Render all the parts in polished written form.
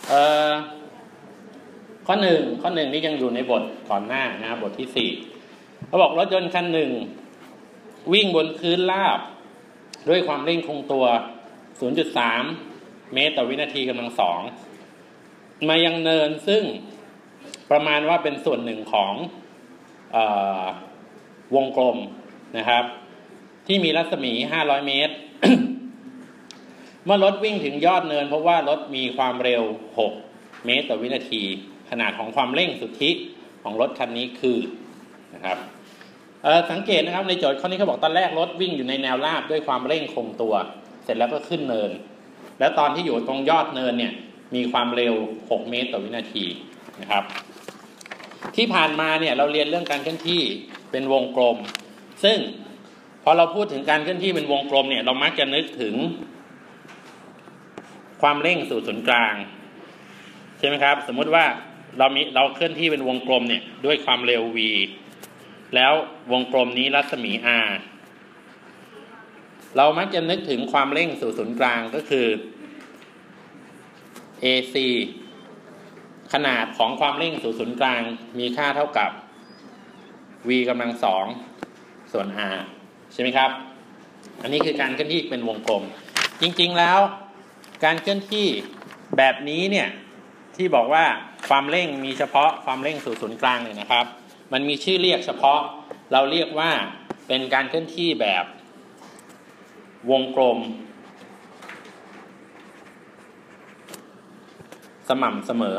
ข้อหนึ่งนี่ยังอยู่ในบทก่อนหน้านะครับบทที่4เขาบอกรถยนต์คันหนึ่งวิ่งบนพื้นราบด้วยความเร่งคงตัว 0.3 เมตรต่อวินาทีกำลัง2มายังเนินซึ่งประมาณว่าเป็นส่วนหนึ่งของวงกลมนะครับที่มีรัศมี500เมตร เมื่อรถวิ่งถึงยอดเนินเพราะว่ารถมีความเร็ว6เมตรต่อวินาทีขนาดของความเร่งสุทธิของรถคันนี้คือนะครับสังเกตนะครับในโจทย์ข้อนี้เขาบอกตอนแรกรถวิ่งอยู่ในแนวราบด้วยความเร่งคงตัวเสร็จแล้วก็ขึ้นเนินแล้วตอนที่อยู่ตรงยอดเนินเนี่ยมีความเร็ว6เมตรต่อวินาทีนะครับที่ผ่านมาเนี่ยเราเรียนเรื่องการเคลื่อนที่เป็นวงกลมซึ่งพอเราพูดถึงการเคลื่อนที่เป็นวงกลมเนี่ยเรามักจะนึกถึงความเร่งสู่ศูนย์กลางใช่ไหมครับสมมุติว่าเราเคลื่อนที่เป็นวงกลมเนี่ยด้วยความเร็ว v แล้ววงกลมนี้รัศมี r เรามักจะนึกถึงความเร่งสู่ศูนย์กลางก็คือ ac ขนาดของความเร่งสู่ศูนย์กลางมีค่าเท่ากับ v กำลัง2ส่วน r ใช่ไหมครับอันนี้คือการเคลื่อนที่เป็นวงกลมจริงๆแล้วการเคลื่อนที่แบบนี้เนี่ยที่บอกว่าความเร่งมีเฉพาะความเร่งสู่ศูนย์กลางเนี่ยนะครับมันมีชื่อเรียกเฉพาะเราเรียกว่าเป็นการเคลื่อนที่แบบวงกลมสม่ำเสมอ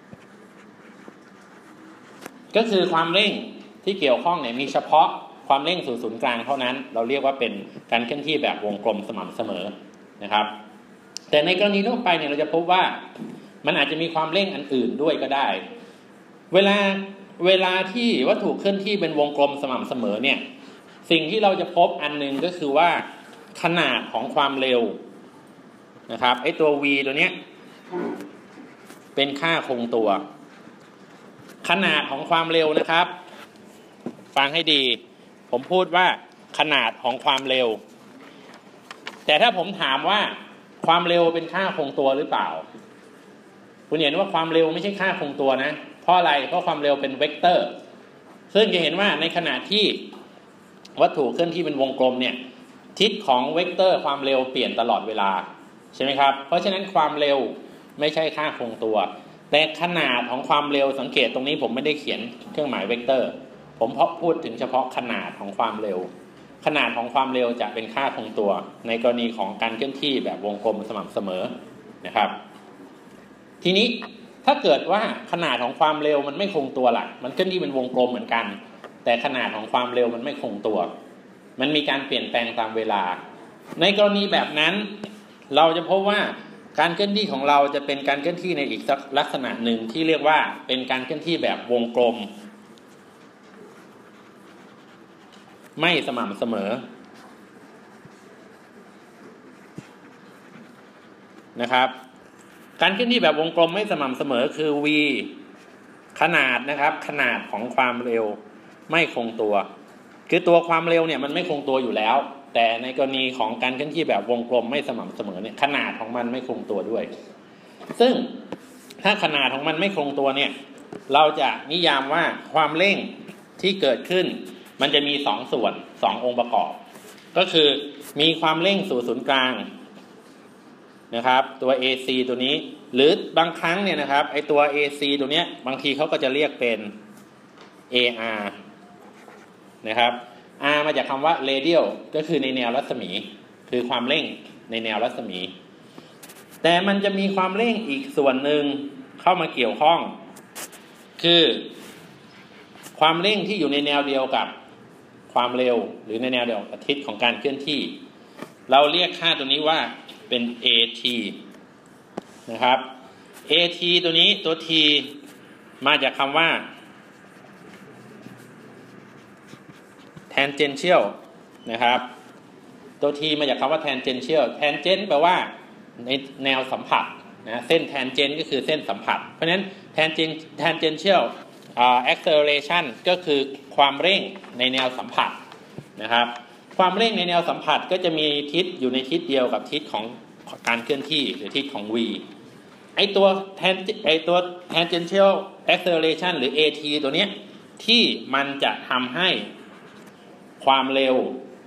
ก็คือความเร่งที่เกี่ยวข้องเนี่ยมีเฉพาะความเร่งสู่ศูนย์กลางเท่านั้นเราเรียกว่าเป็นการเคลื่อนที่แบบวงกลมสม่ำเสมอนะครับแต่ในกรณีทั่วไปเนี่ยเราจะพบว่ามันอาจจะมีความเร่งอันอื่นด้วยก็ได้เวลาที่วัตถุเคลื่อนที่เป็นวงกลมสม่ำเสมอเนี่ยสิ่งที่เราจะพบอันนึงก็คือว่าขนาดของความเร็วนะครับไอ้ตัว v ตัวเนี้ยเป็นค่าคงตัวขนาดของความเร็วนะครับฟังให้ดีผมพูดว่าขนาดของความเร็วแต่ถ้าผมถามว่าความเร็วเป็นค่าคงตัวหรือเปล่าคุณเห็นว่าความเร็วไม่ใช่ค่าคงตัวนะเพราะอะไรเพราะความเร็วเป็นเวกเตอร์ซึ่งจะเห็นว่าในขณะที่วัตถุเคลื่อนที่เป็นวงกลมเนี่ยทิศของเวกเตอร์ความเร็วเปลี่ยนตลอดเวลาใช่ไหมครับเพราะฉะนั้นความเร็วไม่ใช่ค่าคงตัวแต่ขนาดของความเร็วสังเกตตรงนี้ผมไม่ได้เขียนเครื่องหมายเวกเตอร์ผมพูดถึงเฉพาะขนาดของความเร็วขนาดของความเร็วจะเป็นค่าคงตัวในกรณีของการเคลื่อนที่แบบวงกลมสม่ำเสมอนะครับทีนี้ถ้าเกิดว่าขนาดของความเร็วมันไม่คงตัวล่ะมันเคลื่อนที่เป็นวงกลมเหมือนกันแต่ขนาดของความเร็วมันไม่คงตัวมันมีการเปลี่ยนแปลงตามเวลาในกรณีแบบนั้นเราจะพบว่าการเคลื่อนที่ของเราจะเป็นการเคลื่อนที่ในอีกลักษณะหนึ่งที่เรียกว่าเป็นการเคลื่อนที่แบบวงกลมไม่สม่ำเสมอนะครับการเคลื่อนที่แบบวงกลมไม่สม่ำเสมอคือ v ขนาดนะครับขนาดของความเร็วไม่คงตัวคือตัวความเร็วเนี่ยมันไม่คงตัวอยู่แล้วแต่ในกรณีของการเคลื่อนที่แบบวงกลมไม่สม่ำเสมอเนี่ยขนาดของมันไม่คงตัวด้วยซึ่งถ้าขนาดของมันไม่คงตัวเนี่ยเราจะนิยามว่าความเร่งที่เกิดขึ้นมันจะมี2ส่วน2องค์ประกอบก็คือมีความเร่งสู่ศูนย์กลางนะครับตัว AC ตัวนี้หรือบางครั้งเนี่ยนะครับไอตัว AC ตัวเนี้ยบางทีเขาก็จะเรียกเป็น AR นะครับ R มาจากคำว่า radial ก็คือในแนวรัศมีคือความเร่งในแนวรัศมีแต่มันจะมีความเร่งอีกส่วนหนึ่งเข้ามาเกี่ยวข้องคือความเร่งที่อยู่ในแนวเดียวกับความเร็วหรือในแนวเดียวกับทิศของการเคลื่อนที่เราเรียกค่าตัวนี้ว่าเป็น AT นะครับ AT ตัวนี้ตัว T มาจากคำว่า tangential นะครับตัว T มาจากคำว่า tangential tangent แปลว่าในแนวสัมผัสนะเส้น tangent ก็คือเส้นสัมผัสเพราะฉะนั้น tangential acceleration ก็คือความเร่งในแนวสัมผัสนะครับความเร่งในแนวสัมผัสก็จะมีทิศอยู่ในทิศเดียวกับทิศของการเคลื่อนที่หรือทิศของ v ไอตัว tangential acceleration หรือ at ตัวเนี้ยที่มันจะทำให้ความเร็ว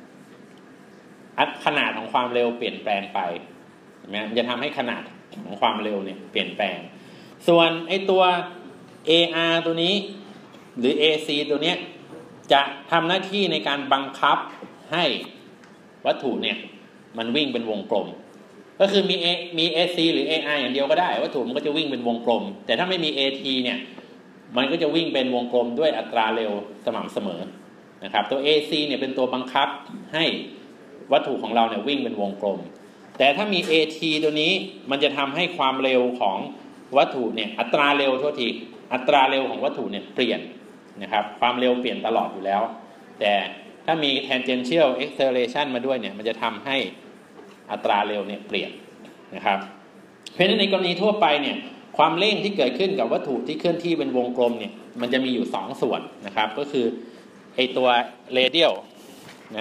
ขนาดของความเร็วเปลี่ยนแปลงไปเห็นไหมมันจะทำให้ขนาดของความเร็วเนี่ยเปลี่ยนแปลงส่วนไอตัว ar ตัวนี้หรือ ac ตัวเนี้ยจะทำหน้าที่ในการบังคับให้วัตถุเนี่ยมันวิ่งเป็นวงกลมก็คือมี AC หรือ AR อย่างเดียวก็ได้วัตถุมันก็จะวิ่งเป็นวงกลมแต่ถ้าไม่มี AT เนี่ยมันก็จะวิ่งเป็นวงกลมด้วยอัตราเร็วสม่ำเสมอนะครับตัว AC เนี่ยเป็นตัวบังคับให้วัตถุของเราเนี่ยวิ่งเป็นวงกลมแต่ถ้ามี AT ตัวนี้มันจะทำให้ความเร็วของวัตถุเนี่ยอัตราเร็วอัตราเร็วของวัตถุเนี่ยเปลี่ยนนะครับความเร็วเปลี่ยนตลอดอยู่แล้วแต่ถ้ามี tangential acceleration มาด้วยเนี่ยมันจะทำให้อัตราเร็วเนี่ยเปลี่ยนนะครับเพราะฉะนั้นในกรณีทั่วไปเนี่ยความเร่งที่เกิดขึ้นกับวัตถุที่เคลื่อนที่เป็นวงกลมเนี่ยมันจะมีอยู่2ส่วนนะครับก็คือไอตัว radial นะ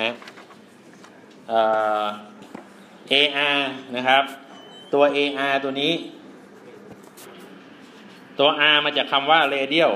AR นะครับตัว AR ตัวนี้ตัว R มาจากคำว่า radial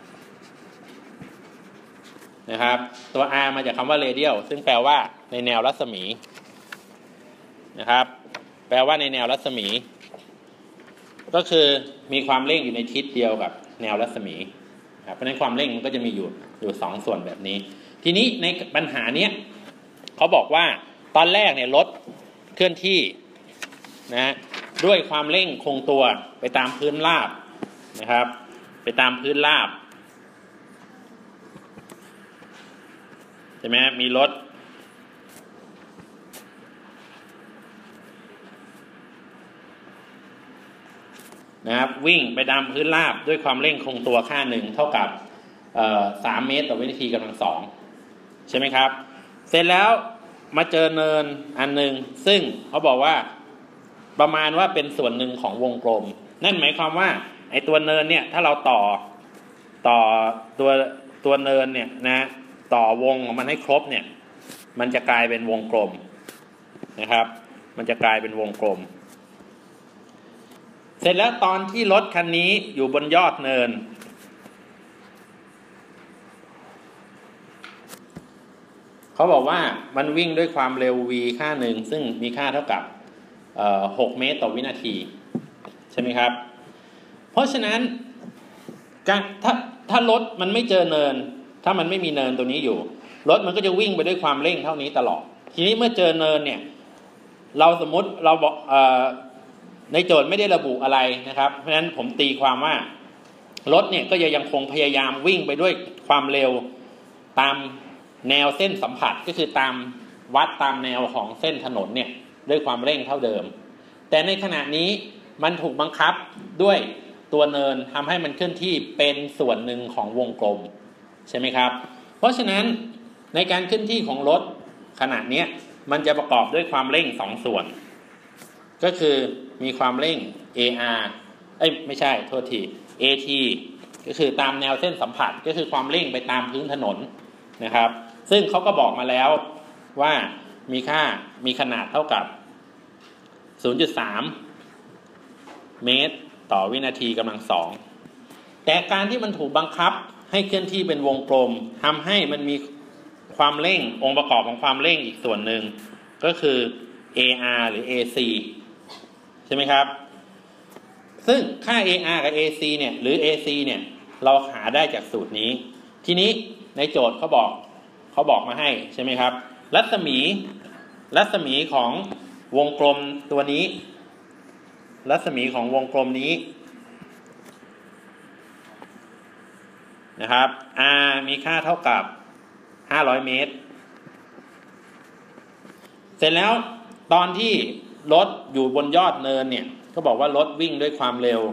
นะครับตัว R มาจากคำว่า radial ซึ่งแปลว่าในแนวรัศมีนะครับแปลว่าในแนวรัศมีก็คือมีความเร่งอยู่ในทิศเดียวกับแนวรัศมีครับเพราะฉะนั้นความเร่งมันก็จะมีอยู่2ส่วนแบบนี้ทีนี้ในปัญหาเนี้ยเขาบอกว่าตอนแรกเนี่ยรถเคลื่อนที่นะด้วยความเร่งคงตัวไปตามพื้นราบนะครับไปตามพื้นราบใช่ไหมมีรถนะครับวิ่งไปตามพื้นราบด้วยความเร่งคงตัวค่าหนึ่งเท่ากับ3 เมตรต่อวินาทีกำลัง2ใช่ไหมครับเสร็จแล้วมาเจอเนินอันหนึ่งซึ่งเขาบอกว่าประมาณว่าเป็นส่วนหนึ่งของวงกลมนั่นหมายความว่าไอ้ตัวเนินเนี่ยถ้าเราต่อตัวเนินเนี่ยนะต่อวงของมันให้ครบเนี่ยมันจะกลายเป็นวงกลมนะครับมันจะกลายเป็นวงกลมเสร็จแล้วตอนที่รถคันนี้อยู่บนยอดเนินเขาบอกว่ามันวิ่งด้วยความเร็ว v ค่าหนึ่งซึ่งมีค่าเท่ากับ6 เมตรต่อวินาทีใช่ไหมครับเพราะฉะนั้นถ้ารถมันไม่เจอเนินถ้ามันไม่มีเนินตัวนี้อยู่รถมันก็จะวิ่งไปด้วยความเร่งเท่านี้ตลอดทีนี้เมื่อเจอเนินเนี่ยเราสมมติเราบอกในโจทย์ไม่ได้ระบุอะไรนะครับเพราะฉะนั้นผมตีความว่ารถเนี่ยก็ยังคงพยายามวิ่งไปด้วยความเร็วตามแนวเส้นสัมผัสก็คือตามวัดตามแนวของเส้นถนนเนี่ยด้วยความเร่งเท่าเดิมแต่ในขณะนี้มันถูกบังคับด้วยตัวเนินทำให้มันเคลื่อนที่เป็นส่วนหนึ่งของวงกลมใช่ไหมครับเพราะฉะนั้นในการเคลื่อนที่ของรถขณะนี้มันจะประกอบด้วยความเร่ง2ส่วนก็คือมีความเร่ง AR ไม่ใช่โทษที AT ก็คือตามแนวเส้นสัมผัสก็คือความเร่งไปตามพื้นถนนนะครับซึ่งเขาก็บอกมาแล้วว่ามีขนาดเท่ากับ 0.3 เมตรต่อวินาทีกำลัง2แต่การที่มันถูกบังคับให้เคลื่อนที่เป็นวงกลมทำให้มันมีความเร่งองค์ประกอบของความเร่งอีกส่วนหนึ่งก็คือ AR หรือ AC ใช่ไหมครับซึ่งค่า AR กับ AC เนี่ยหรือ AC เนี่ยเราหาได้จากสูตรนี้ทีนี้ในโจทย์เขาบอกมาให้ใช่ไหมครับรัศมีของวงกลมตัวนี้รัศมีของวงกลมนี้นะครับ R มีค่าเท่ากับ500 เมตรเสร็จแล้วตอนที่รถอยู่บนยอดเนินเนี่ยก็บอกว่ารถวิ่งด้วยความเร็ว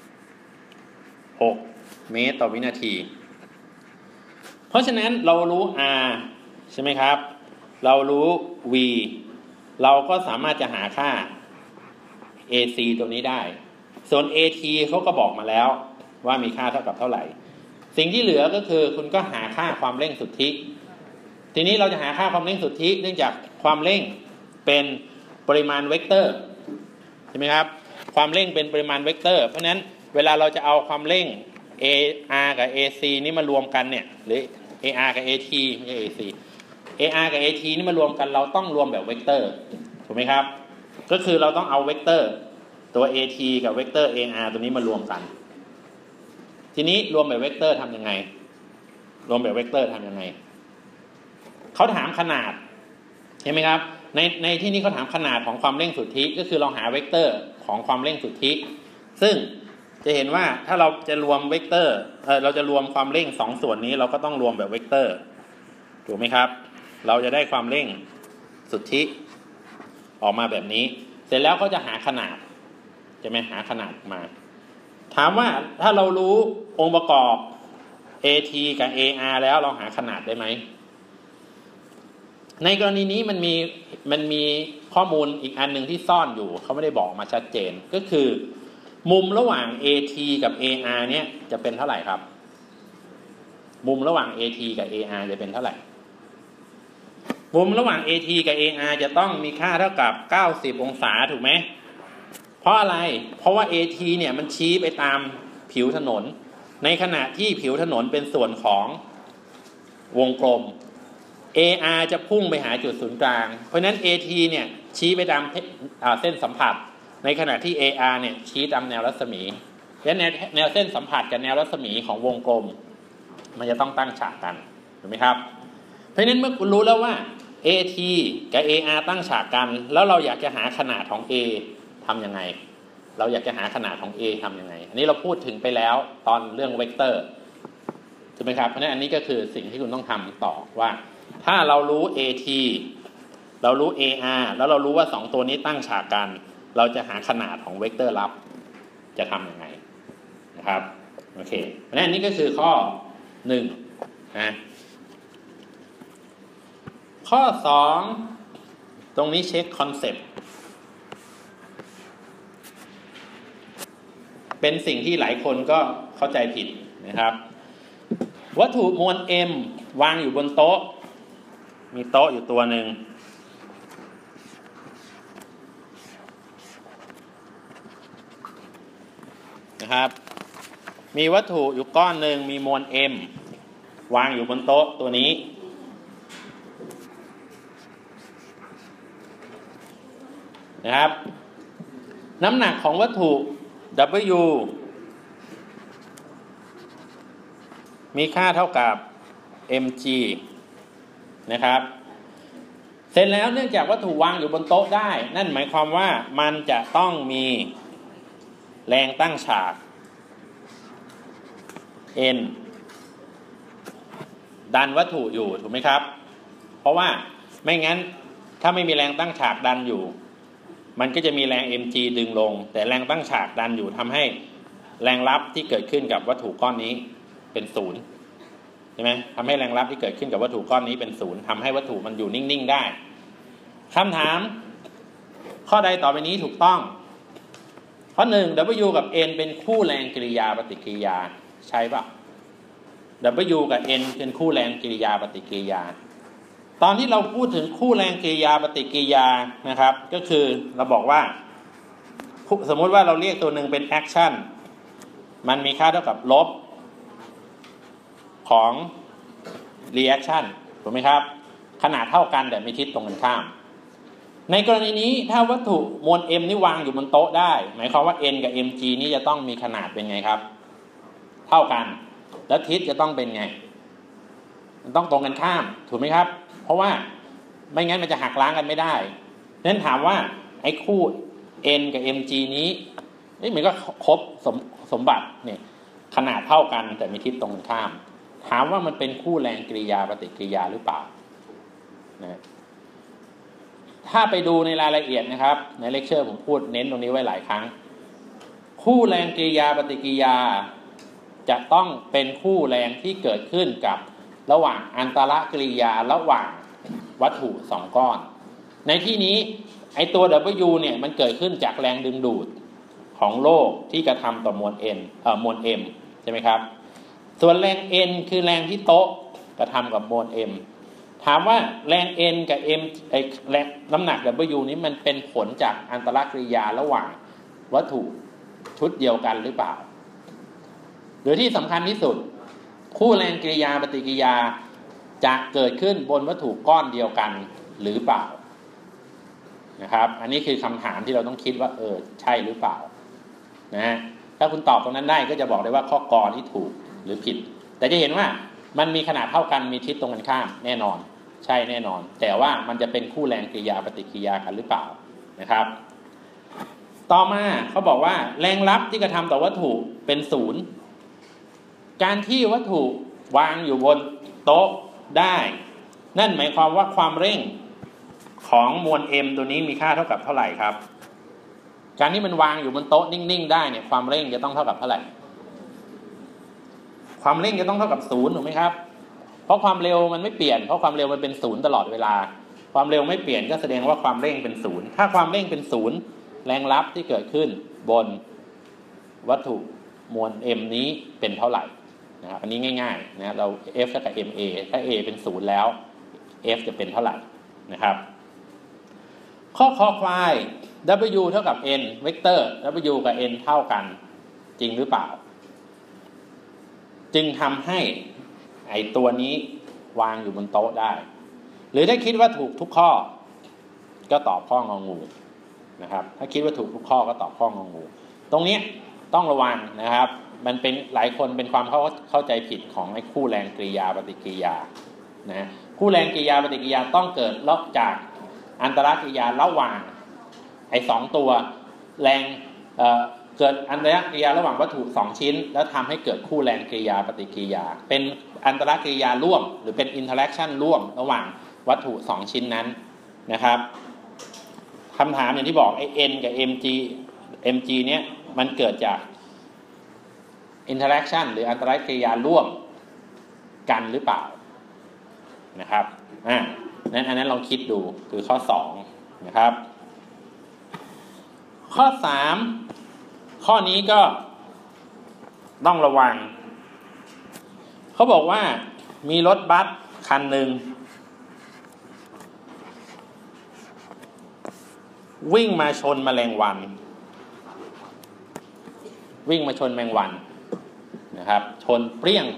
6 เมตรต่อวินาทีเพราะฉะนั้นเรารู้ R ใช่ไหมครับเรารู้ V เราก็สามารถจะหาค่า AC ตัวนี้ได้ส่วน AT เขาก็บอกมาแล้วว่ามีค่าเท่ากับเท่าไหร่สิ่งที่เหลือก็คือคุณก็หาค่าความเร่งสุทธิทีนี้เราจะหาค่าความเร่งสุทธิเนื่องจากความเร่งเป็นปริมาณเวกเตอร์ใช่ไหมครับความเร่งเป็นปริมาณเวกเตอร์เพราะฉะนั้นเวลาเราจะเอาความเร่ง AR กับ AC นี่มารวมกันเนี่ยหรือ AR กับ AT ไม่ใช่ AC AR กับ AT นี่มารวมกันเราต้องรวมแบบเวกเตอร์ถูกไหมครับก็คือเราต้องเอาเวกเตอร์ตัว AT กับเวกเตอร์ AR ตัวนี้มารวมกันทีนี้รวมแบบเวกเตอร์ทำยังไงรวมแบบเวกเตอร์ทำยังไงเขาถามขนาดเห็นไหมครับในที่นี้เขาถามขนาดของความเร่งสุทธิก็คือเราหาเวกเตอร์ของความเร่งสุทธิซึ่งจะเห็นว่าถ้าเราจะรวมเวกเตอร์เราจะรวมความเร่ง2ส่วนนี้เราก็ต้องรวมแบบเวกเตอร์ถูกไหมครับเราจะได้ความเร่งสุทธิออกมาแบบนี้เสร็จแล้วก็จะหาขนาดจะไม่หาขนาดมาถามว่าถ้าเรารู้องค์ประกอบ AT กับ AR แล้วเราหาขนาดได้ไหมในกรณีนี้มันมีข้อมูลอีกอันหนึ่งที่ซ่อนอยู่เขาไม่ได้บอกมาชัดเจนก็คือมุมระหว่าง AT กับ AR เนี่ยจะเป็นเท่าไหร่ครับมุมระหว่าง AT กับ AR จะเป็นเท่าไหร่มุมระหว่าง AT กับ AR จะต้องมีค่าเท่ากับ90องศาถูกไหมเพราะอะไรเพราะว่า AT เนี่ยมันชี้ไปตามผิวถนนในขณะที่ผิวถนนเป็นส่วนของวงกลม AR จะพุ่งไปหาจุดศูนย์กลางเพราะฉะนั้น AT เนี่ยชี้ไปตามเส้นสัมผัสในขณะที่ AR เนี่ยชี้ตามแนวรัศมีและแนวเส้นสัมผัสกับแนวรัศมีของวงกลมมันจะต้องตั้งฉากกันถูกไหมครับเพราะฉะนั้นเมื่อคุณรู้แล้วว่า AT กับ AR ตั้งฉากกันแล้วเราอยากจะหาขนาดของ A ทำยังไงเราอยากจะหาขนาดของ A ทำยังไงอันนี้เราพูดถึงไปแล้วตอนเรื่องเวกเตอร์ถูกไหมครับเพราะฉะนั้นอันนี้ก็คือสิ่งที่คุณต้องทำต่อว่าถ้าเรารู้ AT เรารู้ AR แล้วเรารู้ว่า2ตัวนี้ตั้งฉากกันเราจะหาขนาดของเวกเตอร์ลับจะทำยังไงนะครับโอเคเพราะฉะนั้นอันนี้ก็คือข้อ1นะข้อ2ตรงนี้เช็คคอนเซปต์เป็นสิ่งที่หลายคนก็เข้าใจผิดนะครับวัตถุมวล M วางอยู่บนโต๊ะมีโต๊ะอยู่ตัวหนึ่งนะครับมีวัตถุอยู่ก้อนหนึ่งมีมวล M วางอยู่บนโต๊ะตัวนี้นะครับน้ำหนักของวัตถุ W มีค่าเท่ากับ mg นะครับเสร็จแล้วเนื่องจากวัตถุวางอยู่บนโต๊ะได้นั่นหมายความว่ามันจะต้องมีแรงตั้งฉาก n ดันวัตถุอยู่ถูกไหมครับเพราะว่าไม่งั้นถ้าไม่มีแรงตั้งฉากดันอยู่มันก็จะมีแรง mg ดึงลงแต่แรงตั้งฉากดันอยู่ทำให้แรงรับที่เกิดขึ้นกับวัตถุก้อนนี้เป็นศูนย์ใช่ไหมทำให้แรงรับที่เกิดขึ้นกับวัตถุก้อนนี้เป็นศูนย์ทำให้วัตถุมันอยู่นิ่งๆได้คำถามข้อใดต่อไปนี้ถูกต้องข้อ1 W กับ N เป็นคู่แรงกิริยาปฏิกิริยาใช่ป่ะ W กับ N เป็นคู่แรงกิริยาปฏิกิริยาตอนที่เราพูดถึงคู่แรงกิริยาปฏิกิริยานะครับก็คือเราบอกว่าสมมุติว่าเราเรียกตัวหนึ่งเป็นแอคชั่นมันมีค่าเท่ากับลบของ reaction ถูกไหมครับขนาดเท่ากันแต่มีทิศตรงกันข้ามในกรณีนี้ถ้าวัตถุมวล M นี่วางอยู่บนโต๊ะได้หมายความว่า N กับ mg นี่จะต้องมีขนาดเป็นไงครับเท่ากันแล้วทิศจะต้องเป็นไงมันต้องตรงกันข้ามถูกไหมครับเพราะว่าไม่งั้นมันจะหักล้างกันไม่ได้นั้นถามว่าไอ้คู่ N กับ mg นี้มันก็ครบสมบัติเนี่ยขนาดเท่ากันแต่มีทิศตรงกันข้ามถามว่ามันเป็นคู่แรงกิริยาปฏิกิริยาหรือเปล่านะถ้าไปดูในรายละเอียดนะครับในเลคเชอร์ผมพูดเน้นตรงนี้ไว้หลายครั้งคู่แรงกิริยาปฏิกิริยาจะต้องเป็นคู่แรงที่เกิดขึ้นกับระหว่างอันตรกิริยาระหว่างวัตถุ2ก้อนในที่นี้ไอตัว W เนี่ยมันเกิดขึ้นจากแรงดึงดูดของโลกที่กระทำต่อมวล มวล M ใช่ไหมครับส่วนแรง N คือแรงที่โต๊ะกระทำกับมวล M ถามว่าแรง N กับ M แรงน้ำหนัก W นี้มันเป็นผลจากอันตรกิริยาระหว่างวัตถุชุดเดียวกันหรือเปล่าหรือที่สำคัญที่สุดคู่แรงกริยาปฏิกิริยาจะเกิดขึ้นบนวัตถุก้อนเดียวกันหรือเปล่านะครับอันนี้คือคำถามที่เราต้องคิดว่าใช่หรือเปล่านะถ้าคุณตอบตรงนั้นได้ก็จะบอกได้ว่าข้อกรที่ถูกหรือผิดแต่จะเห็นว่ามันมีขนาดเท่ากันมีทิศตรงกันข้ามแน่นอนใช่แน่นอนแต่ว่ามันจะเป็นคู่แรงกริยาปฏิกิริยากันหรือเปล่านะครับต่อมาเขาบอกว่าแรงลับที่กระทำต่อวัตถุเป็นศูนย์การที่วัตถุวางอยู่บนโต๊ะได้นั่นหมายความว่าความเร่งของมวล m ตัวนี้มีค่าเท่ากับเท่าไหร่ครับการที่มันวางอยู่บนโต๊ะนิ่งๆได้เนี่ยความเร่งจะต้องเท่ากับเท่าไหร่ความเร่งจะต้องเท่ากับศูนย์ถูกไหมครับเพราะความเร็วมันไม่เปลี่ยนเพราะความเร็วมันเป็นศูนย์ตลอดเวลาความเร็วไม่เปลี่ยนก็แสดงว่าความเร่งเป็นศูนย์ถ้าความเร่งเป็นศูนย์แรงลับที่เกิดขึ้นบนวัตถุมวล m นี้เป็นเท่าไหร่นะครับอันนี้ง่ายๆนะเรา F เท่ากับ ma ถ้า a เป็นศูนย์แล้ว F จะเป็นเท่าไหร่นะครับข้อคอควาย W เท่ากับ n เวกเตอร์ W กับ n เท่ากันจริงหรือเปล่าจึงทำให้ไอ้ตัวนี้วางอยู่บนโต๊ะได้หรือถ้าคิดว่าถูกทุกข้อก็ตอบข้ององูนะครับถ้าคิดว่าถูกทุกข้อก็ตอบข้ององูตรงนี้ต้องระวังนะครับมันเป็นหลายคนเป็นความเข้าใจผิดของไอ้คู่แรงกริยาปฏิกิริยานะคู่แรงกริยาปฏิกิริยาต้องเกิดจากอันตรกริยาระหว่างไอ้2ตัวแรงเกิดอันตรกริยาระหว่างวัตถุ2ชิ้นแล้วทำให้เกิดคู่แรงกริยาปฏิกิริยาเป็นอันตรกริยาร่วมหรือเป็นอินเทอร์แอคชั่นร่วมระหว่างวัตถุ2ชิ้นนั้นนะครับคำถามอย่างที่บอกไอ้ n กับ mg เนี้ยมันเกิดจากอินเทอร์แอคชั่นหรืออันตรกริยาร่วมกันหรือเปล่านะครับอันนั้นลองคิดดูคือข้อ2นะครับข้อ3ข้อนี้ก็ต้องระวังเขาบอกว่ามีรถบัสคันหนึ่งวิ่งมาชนแมลงวันวิ่งมาชนแมงวันนะครับชนเปรี้ยง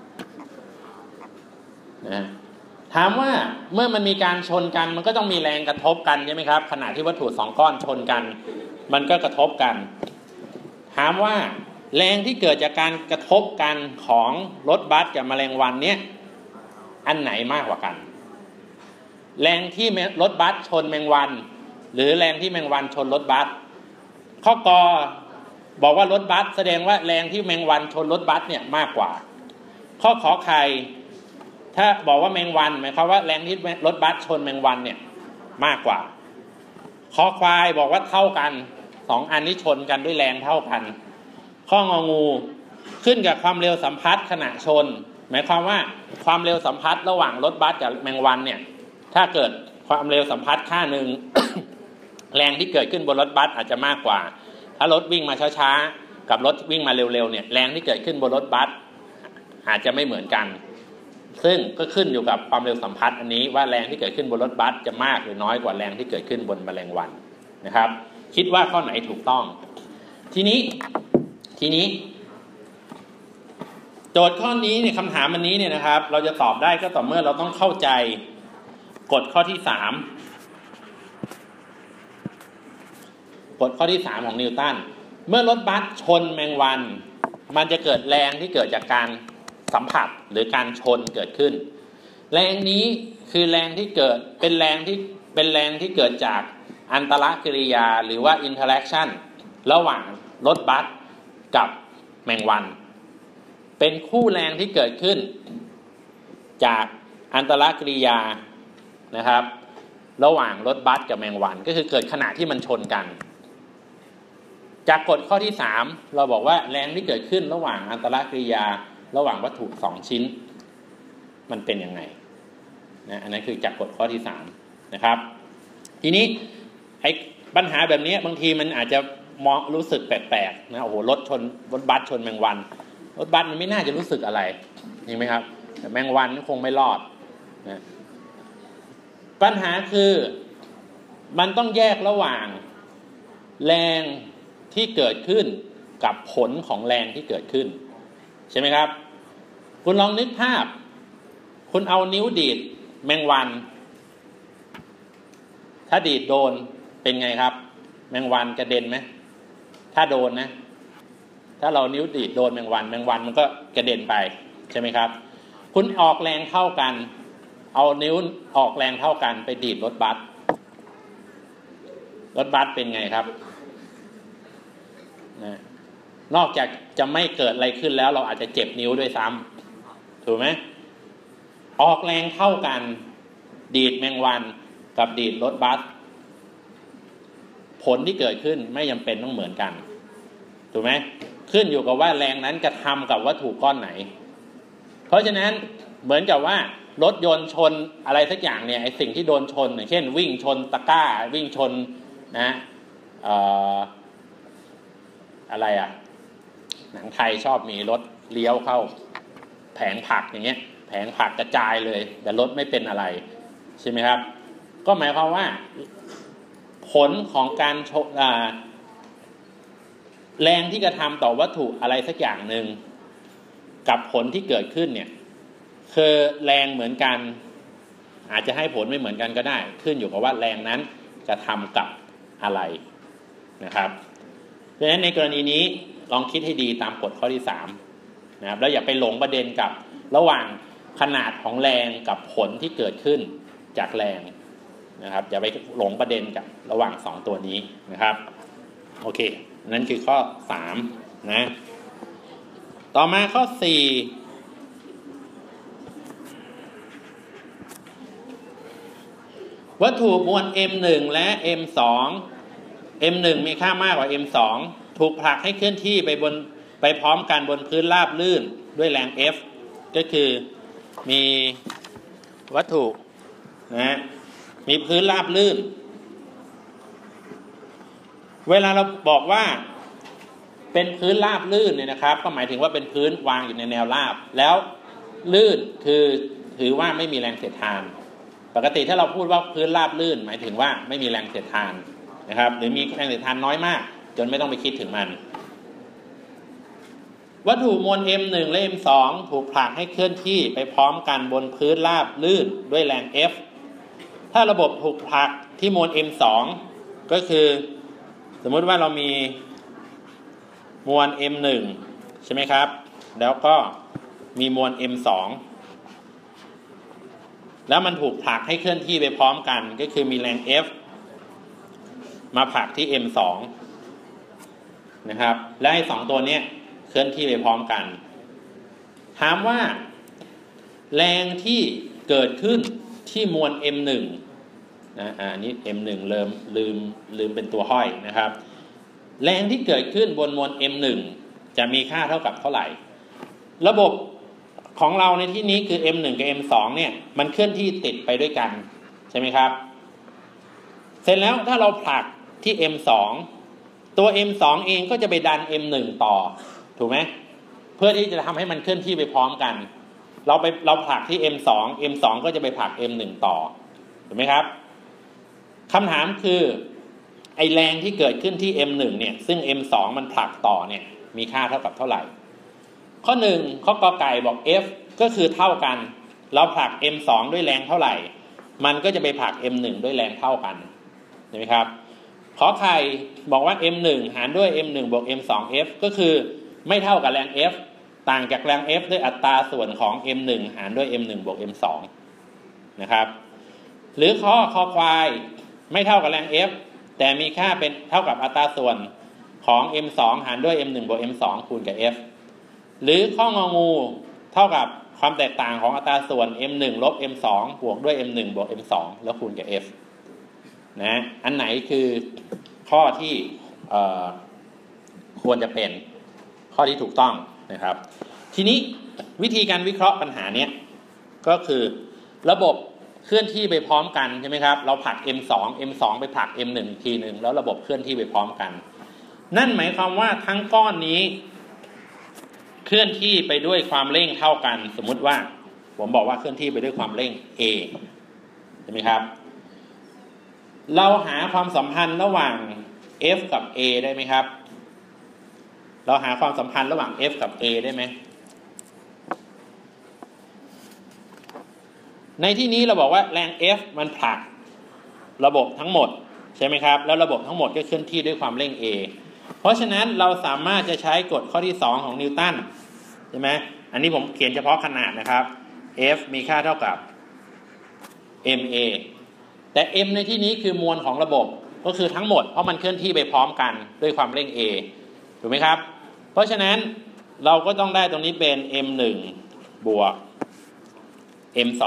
นะถามว่าเมื่อมันมีการชนกันมันก็ต้องมีแรงกระทบกันใช่ไหมครับขณะที่วัตถุ2ก้อนชนกันมันก็กระทบกันถามว่าแรงที่เกิดจากการกระทบกันของรถบัสกับแมลงวันเนี้ยอันไหนมากกว่ากันแรงที่รถบัสชนแมงวันหรือแรงที่แมงวันชนรถบัสข้อกอบอกว่ารถบัสแสดงว่าแรงที่แมงวันชนรถบัสเนี่ยมากกว่าข้อขอไข่ถ้าบอกว่าแมงวันหมายความว่าแรงที่รถบัสชนแมงวันเนี่ยมากกว่าข้อควายบอกว่าเท่ากัน2อันที่ชนกันด้วยแรงเท่ากันข้ององูขึ้นกับความเร็วสัมพัทธ์ขณะชนหมายความว่าความเร็วสัมพัทธ์ระหว่างรถบัสกับแมงวันเนี่ยถ้าเกิดความเร็วสัมพัทธ์ค่าหนึ่ง แรงที่เกิดขึ้นบนรถบัสอาจจะมากกว่าถ้ารถวิ่งมาช้าๆกับรถวิ่งมาเร็วๆเนี่ยแรงที่เกิดขึ้นบนรถบัสอาจจะไม่เหมือนกันซึ่งก็ขึ้นอยู่กับความเร็วสัมพัทธ์อันนี้ว่าแรงที่เกิดขึ้นบนรถบัสจะมากหรือน้อยกว่าแรงที่เกิดขึ้นบนแมลงวันนะครับคิดว่าข้อไหนถูกต้องทีนี้โจทย์ข้อนี้เนี่ยคำถามอันนี้เนี่ยนะครับเราจะตอบได้ก็ต่อเมื่อเราต้องเข้าใจกฎข้อที่3กฎข้อที่3ของนิวตันเมื่อรถบัสชนแมงวันมันจะเกิดแรงที่เกิดจากการสัมผัสหรือการชนเกิดขึ้นแรงนี้คือแรงที่เกิดเป็นแรงที่เกิดจากอันตรกริยาหรือว่าอินเทอร์แอคชั่นระหว่างรถบัสกับแมงวันเป็นคู่แรงที่เกิดขึ้นจากอันตรกริยานะครับระหว่างรถบัสกับแมงวันก็คือเกิดขณะที่มันชนกันจากกฎข้อที่3เราบอกว่าแรงที่เกิดขึ้นระหว่างอันตรกริยาระหว่างวัตถุ2ชิ้นมันเป็นยังไงนะอันนั้นคือจากกฎข้อที่3นะครับทีนี้ไอ้ปัญหาแบบนี้บางทีมันอาจจะมองรู้สึกแปลกๆนะโอ้โหรถบัสชนแมงวันรถบัสมันไม่น่าจะรู้สึกอะไรจริงไหมครับแต่แมงวันคงไม่รอดนะปัญหาคือมันต้องแยกระหว่างแรงที่เกิดขึ้นกับผลของแรงที่เกิดขึ้นใช่ไหมครับคุณลองนึกภาพคุณเอานิ้วดีดแมงวันถ้าดีดโดนเป็นไงครับแมงวันกระเด็นไหมถ้าโดนนะถ้าเรานิ้วดีดโดนแมงวันมันก็กระเด็นไปใช่ไหมครับคุณออกแรงเท่ากันเอานิ้วออกแรงเท่ากันไปดีดรถบัสเป็นไงครับนะนอกจากจะไม่เกิดอะไรขึ้นแล้วเราอาจจะเจ็บนิ้วด้วยซ้ำถูกไหมออกแรงเท่ากันดีดแมงวันกับดีดรถบัสผลที่เกิดขึ้นไม่จำเป็นต้องเหมือนกันถูกไหมขึ้นอยู่กับว่าแรงนั้นกระทำกับวัตถุก้อนไหนเพราะฉะนั้นเหมือนกับว่ารถยนต์ชนอะไรสักอย่างเนี่ยไอสิ่งที่โดนชนอย่างเช่นวิ่งชนตะกร้าวิ่งชนนะอะไรอ่ะหนังไทยชอบมีรถเลี้ยวเข้าแผงผักอย่างเงี้ยแผงผักกระจายเลยแต่รถไม่เป็นอะไรใช่ไหมครับก็หมายความว่าผลของการแรงที่กระทำต่อวัตถุอะไรสักอย่างหนึ่งกับผลที่เกิดขึ้นเนี่ยคือแรงเหมือนกันอาจจะให้ผลไม่เหมือนกันก็ได้ขึ้นอยู่กับว่าแรงนั้นกระทำกับอะไรนะครับเพราะฉะนั้นในกรณีนี้ลองคิดให้ดีตามกฎข้อที่3นะครับแล้วอย่าไปหลงประเด็นกับระหว่างขนาดของแรงกับผลที่เกิดขึ้นจากแรงนะครับอย่าไปหลงประเด็นกับระหว่าง2ตัวนี้นะครับโอเคนั่นคือข้อ3นะต่อมาข้อ4วัตถุมวล m1 และ m2 m1 มีค่ามากกว่า m2 ถูกผลักให้เคลื่อนที่ไปพร้อมกันบนพื้นราบลื่นด้วยแรง F ก็คือมีวัตถุนะมีพื้นราบลื่นเวลาเราบอกว่าเป็นพื้นราบลื่นเนี่ยนะครับก็หมายถึงว่าเป็นพื้นวางอยู่ในแนวราบแล้วลื่นคือถือว่าไม่มีแรงเสียดทานปกติถ้าเราพูดว่าพื้นราบลื่นหมายถึงว่าไม่มีแรงเสียดทานนะครับหรือมีแรงเสียดทานน้อยมากจนไม่ต้องไปคิดถึงมันวัตถุมวล m1 และ m2 ถูกผลักให้เคลื่อนที่ไปพร้อมกันบนพื้นราบลื่นด้วยแรง F ถ้าระบบถูกผลักที่มวล m2 ก็คือสมมุติว่าเรามีมวล m1 ใช่ไหมครับแล้วก็มีมวล m2 แล้วมันถูกผลักให้เคลื่อนที่ไปพร้อมกันก็คือมีแรง F มาผลักที่ m2 นะครับและให้2ตัวนี้เคลื่อนที่ไปพร้อมกันถามว่าแรงที่เกิดขึ้นที่มวล m1 นะอันนี้ m1 ลืมเป็นตัวห้อยนะครับแรงที่เกิดขึ้นบนมวล m1 จะมีค่าเท่ากับเท่าไหร่ระบบของเราในที่นี้คือ m1 กับ m2 เนี่ยมันเคลื่อนที่ติดไปด้วยกันใช่ไหมครับเสร็จแล้วถ้าเราผลักที่ m2 ตัว m2 เองก็จะไปดัน m1 ต่อถูกไหมเพื่อที่จะทำให้มันเคลื่อนที่ไปพร้อมกันเราผลักที่ m2 ก็จะไปผลัก m1 ต่อถูกไหมครับคำถามคือไอแรงที่เกิดขึ้นที่ m1 เนี่ยซึ่ง m2 มันผลักต่อเนี่ยมีค่าเท่ากับเท่าไหร่ข้อ1ข้อกอไก่บอก F ก็คือเท่ากันเราผลัก m2 ด้วยแรงเท่าไหร่มันก็จะไปผลัก m1 ด้วยแรงเท่ากันใช่ไหมครับขอไข่บอกว่า m1 หารด้วย m1 บวก m2f ก็คือไม่เท่ากับแรง F ต่างจากแรง F ด้วยอัตราส่วนของ m1 หารด้วย m1 บวก m2 นะครับหรือข้อควายไม่เท่ากับแรง F แต่มีค่าเป็นเท่ากับอัตราส่วนของ m2 หารด้วย m1 บวก m2 คูณกับ f หรือข้ององูเท่ากับความแตกต่างของอัตราส่วน m1 ลบ m2 บวกด้วย m1 บวก m2 แล้วคูณกับ f นะอันไหนคือข้อที่ควรจะเป็นข้อที่ถูกต้องนะครับทีนี้วิธีการวิเคราะห์ปัญหาเนี้ยก็คือระบบเคลื่อนที่ไปพร้อมกันใช่ไหมครับเราผลัก m2 ไปผลัก m1 อีกทีนึงแล้วระบบเคลื่อนที่ไปพร้อมกันนั่นหมายความว่าทั้งก้อนนี้เคลื่อนที่ไปด้วยความเร่งเท่ากันสมมุติว่าผมบอกว่าเคลื่อนที่ไปด้วยความเร่ง a ใช่ไหมครับเราหาความสัมพันธ์ระหว่าง f กับ a ได้ไหมครับเราหาความสัมพันธ์ระหว่าง F กับ A ได้ไหมในที่นี้เราบอกว่าแรง F มันผลักระบบทั้งหมดใช่ไหมครับแล้วระบบทั้งหมดก็เคลื่อนที่ด้วยความเร่ง A เพราะฉะนั้นเราสามารถจะใช้กฎข้อที่2ของนิวตันใช่ไหมอันนี้ผมเขียนเฉพาะขนาดนะครับ F มีค่าเท่ากับ ma แต่ m ในที่นี้คือมวลของระบบก็คือทั้งหมดเพราะมันเคลื่อนที่ไปพร้อมกันด้วยความเร่ง A ถูกไหมครับเพราะฉะนั้นเราก็ต้องได้ตรงนี้เป็น m1 บวก m2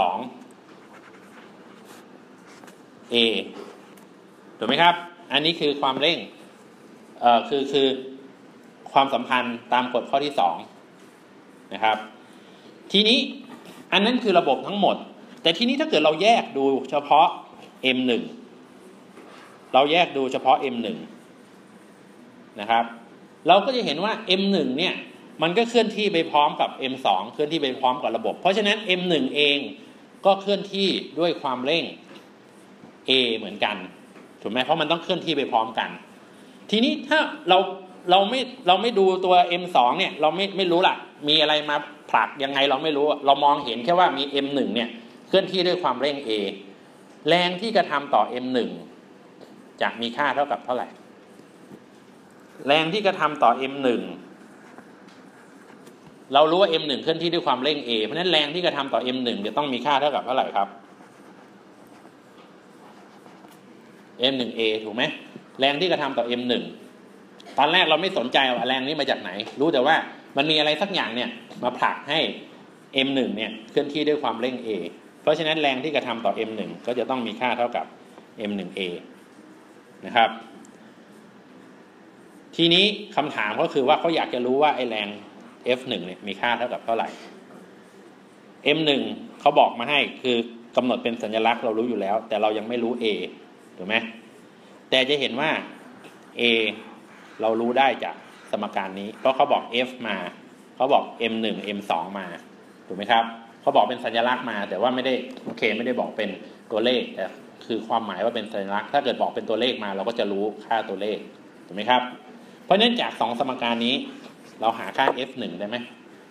A ถูกไหมครับอันนี้คือความเร่งคือความสัมพันธ์ตามกฎข้อที่2นะครับทีนี้อันนั้นคือระบบทั้งหมดแต่ทีนี้ถ้าเกิดเราแยกดูเฉพาะ M1 เราแยกดูเฉพาะ M1 นะครับเราก็จะเห็นว่า M1 เนี่ยมันก็เคลื่อนที่ไปพร้อมกับ M2 เคลื่อนที่ไปพร้อมกับระบบเพราะฉะนั้น M1 เองก็เคลื่อนที่ด้วยความเร่ง A เหมือนกันถูกไหมเพราะมันต้องเคลื่อนที่ไปพร้อมกันทีนี้ถ้าเราไม่ดูตัว M2 เนี่ยเราไม่รู้ล่ะมีอะไรมาผลักยังไงเราไม่รู้เรามองเห็นแค่ว่ามี M1 เนี่ยเคลื่อนที่ด้วยความเร่ง A แรงที่กระทำต่อ M1 จะมีค่าเท่ากับเท่าไหร่แรงที่กระทำต่อ M1 เรารู้ว่า M1 เคลื่อนที่ด้วยความเร่ง A เพราะฉะนั้นแรงที่กระทำต่อ M1 จะต้องมีค่าเท่ากับเท่าไหร่ครับ M1A ถูกไหมแรงที่กระทำต่อ M1 ตอนแรกเราไม่สนใจว่าแรงนี้มาจากไหนรู้แต่ว่ามันมีอะไรสักอย่างเนี่ยมาผลักให้ M1 เนี่ยเคลื่อนที่ด้วยความเร่ง A เพราะฉะนั้นแรงที่กระทำต่อ M1 ก็จะต้องมีค่าเท่ากับ M1A นะครับทีนี้คำถามก็คือว่าเขาอยากจะรู้ว่าไอ้แรง F1 เนี่ยมีค่าเท่ากับเท่าไหร่ M1 เขาบอกมาให้คือกำหนดเป็นสัญลักษณ์เรารู้อยู่แล้วแต่เรายังไม่รู้ A ถูกไหมแต่จะเห็นว่า A เรารู้ได้จากสมการนี้เพราะเขาบอก F มาเขาบอก M1 M2 มาถูกไหมครับเขาบอกเป็นสัญลักษณ์มาแต่ว่าไม่ได้บอกเป็นตัวเลขแต่คือความหมายว่าเป็นสัญลักษณ์ถ้าเกิดบอกเป็นตัวเลขมาเราก็จะรู้ค่าตัวเลขถูกไหมครับเพราะฉะนั้นจาก2สมการนี้เราหาค่า F1 ได้ไหม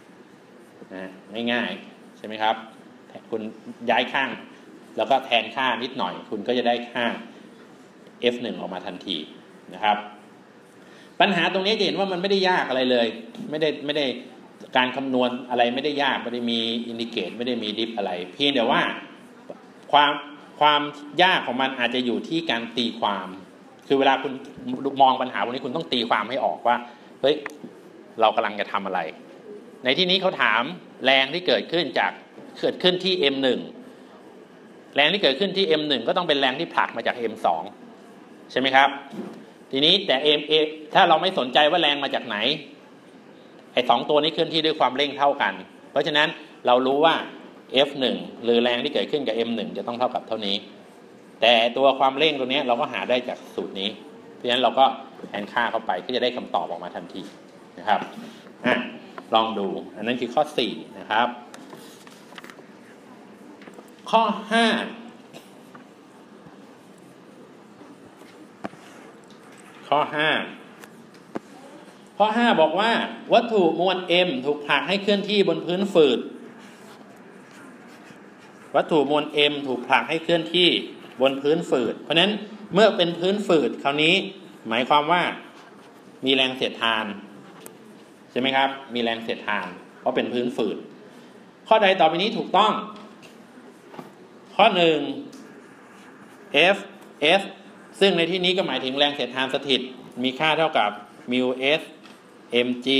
ง่ายๆใช่ไหมครับคุณย้ายข้างแล้วก็แทนค่านิดหน่อยคุณก็จะได้ค่า F1 ออกมาทันทีนะครับปัญหาตรงนี้จะเห็นว่ามันไม่ได้ยากอะไรเลยไม่ได้การคำนวณอะไรไม่ได้ยากไม่ได้มีอินดิเกตไม่ได้มีดิฟอะไรเพียงแต่ว่าความยากของมันอาจจะอยู่ที่การตีความคือเวลาคุณมองปัญหาพวกนี้คุณต้องตีความให้ออกว่าเฮ้ยเรากำลังจะทำอะไรในที่นี้เขาถามแรงที่เกิดขึ้นที่ M1 แรงที่เกิดขึ้นที่ M1 ก็ต้องเป็นแรงที่ผลักมาจาก M2 ใช่ไหมครับทีนี้แต่ MA ถ้าเราไม่สนใจว่าแรงมาจากไหนไอ้2ตัวนี้เคลื่อนที่ด้วยความเร่งเท่ากันเพราะฉะนั้นเรารู้ว่า F1 หรือแรงที่เกิดขึ้นกับ M1 จะต้องเท่ากับเท่านี้แต่ตัวความเร่งตัวนี้เราก็หาได้จากสูตรนี้เพราะฉะนั้นเราก็แทนค่าเข้าไปก็จะได้คำตอบออกมาทันทีนะครับลองดูอันนั้นคือข้อ4นะครับข้อ5บอกว่าวัตถุมวล M ถูกผลักให้เคลื่อนที่บนพื้นฝืดวัตถุมวล M ถูกผลักให้เคลื่อนที่บนพื้นฝืดเพราะนั้นเมื่อเป็นพื้นฝืดคราวนี้หมายความว่ามีแรงเสียดทานใช่ไหมครับมีแรงเสียดทานเพราะเป็นพื้นฝืดข้อใดต่อไปนี้ถูกต้องข้อ1 Fs ซึ่งในที่นี้ก็หมายถึงแรงเสียดทานสถิตมีค่าเท่ากับมิว s mg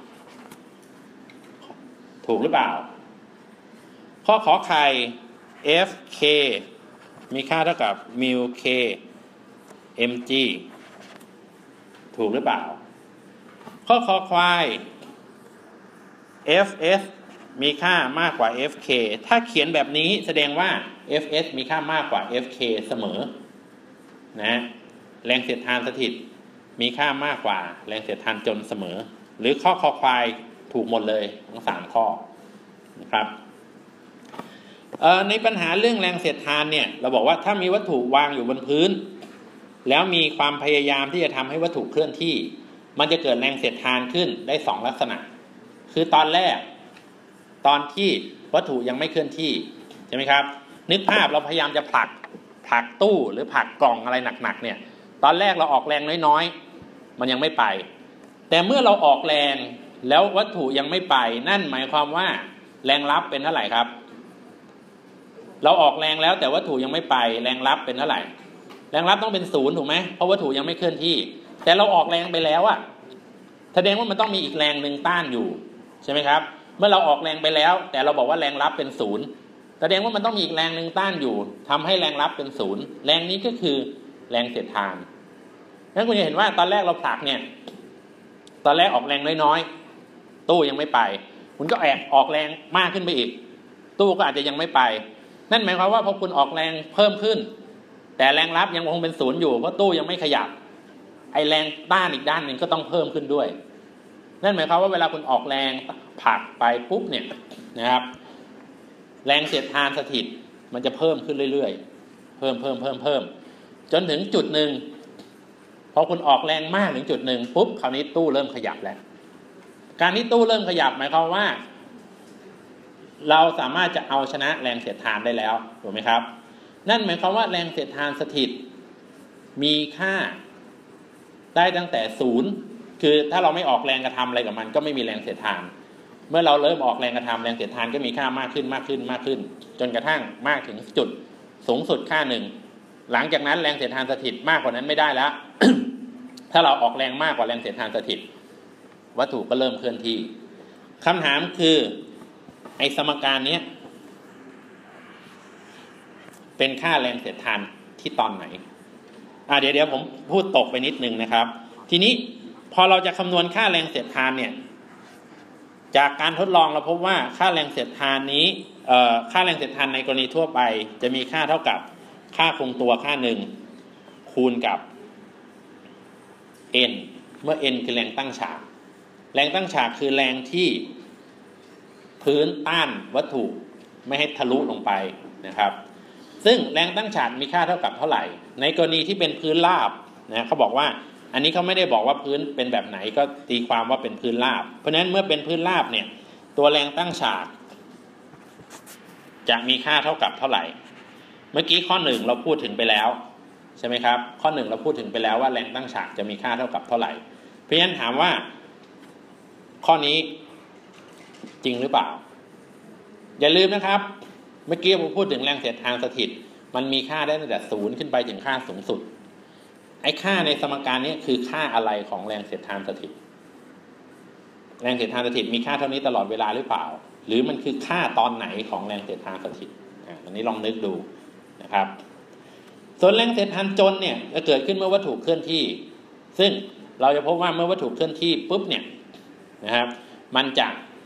ถูกหรือเปล่าข้อขอไข่ fk มีค่าเท่ากับมิว k mg ถูกหรือเปล่าข้อคอควาย fs มีค่ามากกว่า fk ถ้าเขียนแบบนี้แสดงว่า fs มีค่ามากกว่า fk เสมอนะแรงเสียดทานสถิตมีค่ามากกว่าแรงเสียดทานจนเสมอหรือข้อคอควายถูกหมดเลยทั้ง3ข้อนะครับในปัญหาเรื่องแรงเสียดทานเนี่ยเราบอกว่าถ้ามีวัตถุวางอยู่บนพื้นแล้วมีความพยายามที่จะทำให้วัตถุเคลื่อนที่มันจะเกิดแรงเสียดทานขึ้นได้2ลักษณะคือตอนแรกตอนที่วัตถุยังไม่เคลื่อนที่ใช่ไหมครับนึกภาพเราพยายามจะผลักตู้หรือผลักกล่องอะไรหนักๆเนี่ยตอนแรกเราออกแรงน้อยๆมันยังไม่ไปแต่เมื่อเราออกแรงแล้ววัตถุยังไม่ไปนั่นหมายความว่าแรงรับเป็นเท่าไหร่ครับเราออกแรงแล้วแต่วัตถุยังไม่ไปแรงรับเป็นเท่าไหร่แรงรับต้องเป็น0ถูกไหมเพราะวัตถุยังไม่เคลื่อนที่แต่เราออกแรงไปแล้วอะแสดงว่ามันต้องมีอีกแรงหนึ่งต้านอยู่ใช่ไหมครับเมื่อเราออกแรงไปแล้วแต่เราบอกว่าแรงรับเป็น0แสดงว่ามันต้องมีอีกแรงหนึ่งต้านอยู่ทำให้แรงรับเป็น0แรงนี้ก็คือแรงเสียดทานงั้นคุณจะเห็นว่าตอนแรกเราผลักเนี่ยตอนแรกออกแรงน้อยๆตู้ยังไม่ไปคุณก็ออกแรงมากขึ้นไปอีกตู้ก็อาจจะยังไม่ไปนั่นหมายความว่าพอคุณออกแรงเพิ่มขึ้นแต่แรงรับยังคงเป็น0อยู่เพราะตู้ยังไม่ขยับไอแรงต้านอีกด้านหนึ่งก็ต้องเพิ่มขึ้นด้วยนั่นหมายความว่าเวลาคุณออกแรงผลักไปปุ๊บเนี่ยนะครับแรงเสียดทานสถิตมันจะเพิ่มขึ้นเรื่อยๆเพิ่มจนถึงจุดหนึ่งพอคุณออกแรงมากถึงจุดหนึ่งปุ๊บคราวนี้ตู้เริ่มขยับแล้วการที่ตู้เริ่มขยับหมายความว่าเราสามารถจะเอาชนะแรงเสียดทานได้แล้วถูกไหมครับนั่นหมายความว่าแรงเสียดทานสถิตมีค่าได้ตั้งแต่0คือถ้าเราไม่ออกแรงกระทำอะไรกับมันก็ไม่มีแรงเสียดทานเมื่อเราเริ่มออกแรงกระทำแรงเสียดทานก็มีค่ามากขึ้นจนกระทั่งมากถึงจุดสูงสุดค่าหนึ่งหลังจากนั้นแรงเสียดทานสถิตมากกว่านั้นไม่ได้แล้ว ถ้าเราออกแรงมากกว่าแรงเสียดทานสถิตวัตถุก็เริ่มเคลื่อนที่คำถามคือไอ้สมการนี้เป็นค่าแรงเสียดทานที่ตอนไหนเดี๋ยวผมพูดตกไปนิดนึงนะครับทีนี้พอเราจะคำนวณค่าแรงเสียดทานเนี่ยจากการทดลองเราพบว่าค่าแรงเสียดทานนี้ค่าแรงเสียดทานในกรณีทั่วไปจะมีค่าเท่ากับค่าคงตัวค่าหนึ่งคูณกับ n เมื่อ n คือแรงตั้งฉากแรงตั้งฉากคือแรงที่พื้นต้านวัตถุไม่ให้ทะลุลงไปนะครับซึ่งแรงตั้งฉากมีค่าเท่ากับเท่าไหร่ในกรณีที่เป็นพื้นราบนะเขาบอกว่าอันนี้เขาไม่ได้บอกว่าพื้นเป็นแบบไหนก็ตีความว่าเป็นพื้นราบเพราะฉะนั้นเมื่อเป็นพื้นราบเนี่ยตัวแรงตั้งฉากจะมีค่าเท่ากับเท่าไหร่เมื่อกี้ข้อ1เราพูดถึงไปแล้วใช่ไหมครับข้อ1เราพูดถึงไปแล้วว่าแรงตั้งฉากจะมีค่าเท่ากับเท่าไหร่เพราะฉะนั้นถามว่าข้อนี้จริงหรือเปล่าอย่าลืมนะครับเมื่อกี้ผมพูดถึงแรงเสียดทานสถิตมันมีค่าได้ตั้งแต่0ขึ้นไปถึงค่าสูงสุดไอ้ค่าในสมการนี้คือค่าอะไรของแรงเสียดทานสถิตแรงเสียดทานสถิตมีค่าเท่านี้ตลอดเวลาหรือเปล่าหรือมันคือค่าตอนไหนของแรงเสียดทานสถิตอันนี้ลองนึกดูนะครับส่วนแรงเสียดทานจนเนี่ยจะเกิดขึ้นเมื่อวัตถุเคลื่อนที่ซึ่งเราจะพบว่าเมื่อวัตถุเคลื่อนที่ปุ๊บเนี่ยนะครับมันจะ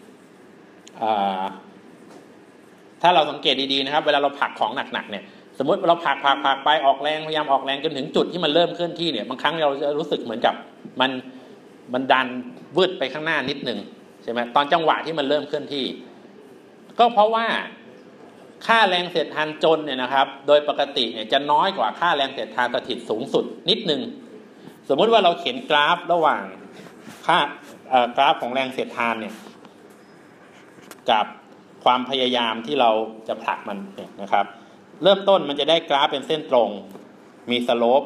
ถ้าเราสังเกตดีๆนะครับเวลาเราผลักของหนักๆเนี่ยสมมติเราผลักไปออกแรงพยายามออกแรงจนถึงจุดที่มันเริ่มเคลื่อนที่เนี่ยบางครั้งเราจะรู้สึกเหมือนกับมันดันวืดไปข้างหน้านิดนึงใช่ไหมตอนจังหวะที่มันเริ่มเคลื่อนที่ก็เพราะว่าค่าแรงเสียดทานจนเนี่ยนะครับโดยปกติเนี่ยจะน้อยกว่าค่าแรงเสียดทานสถิตสูงสุดนิดนึงสมมติว่าเราเขียนกราฟระหว่างค่ากราฟของแรงเสียดทานเนี่ยกับความพยายามที่เราจะผลักมันเนี่ยนะครับเริ่มต้นมันจะได้กราฟเป็นเส้นตรงมีสโลป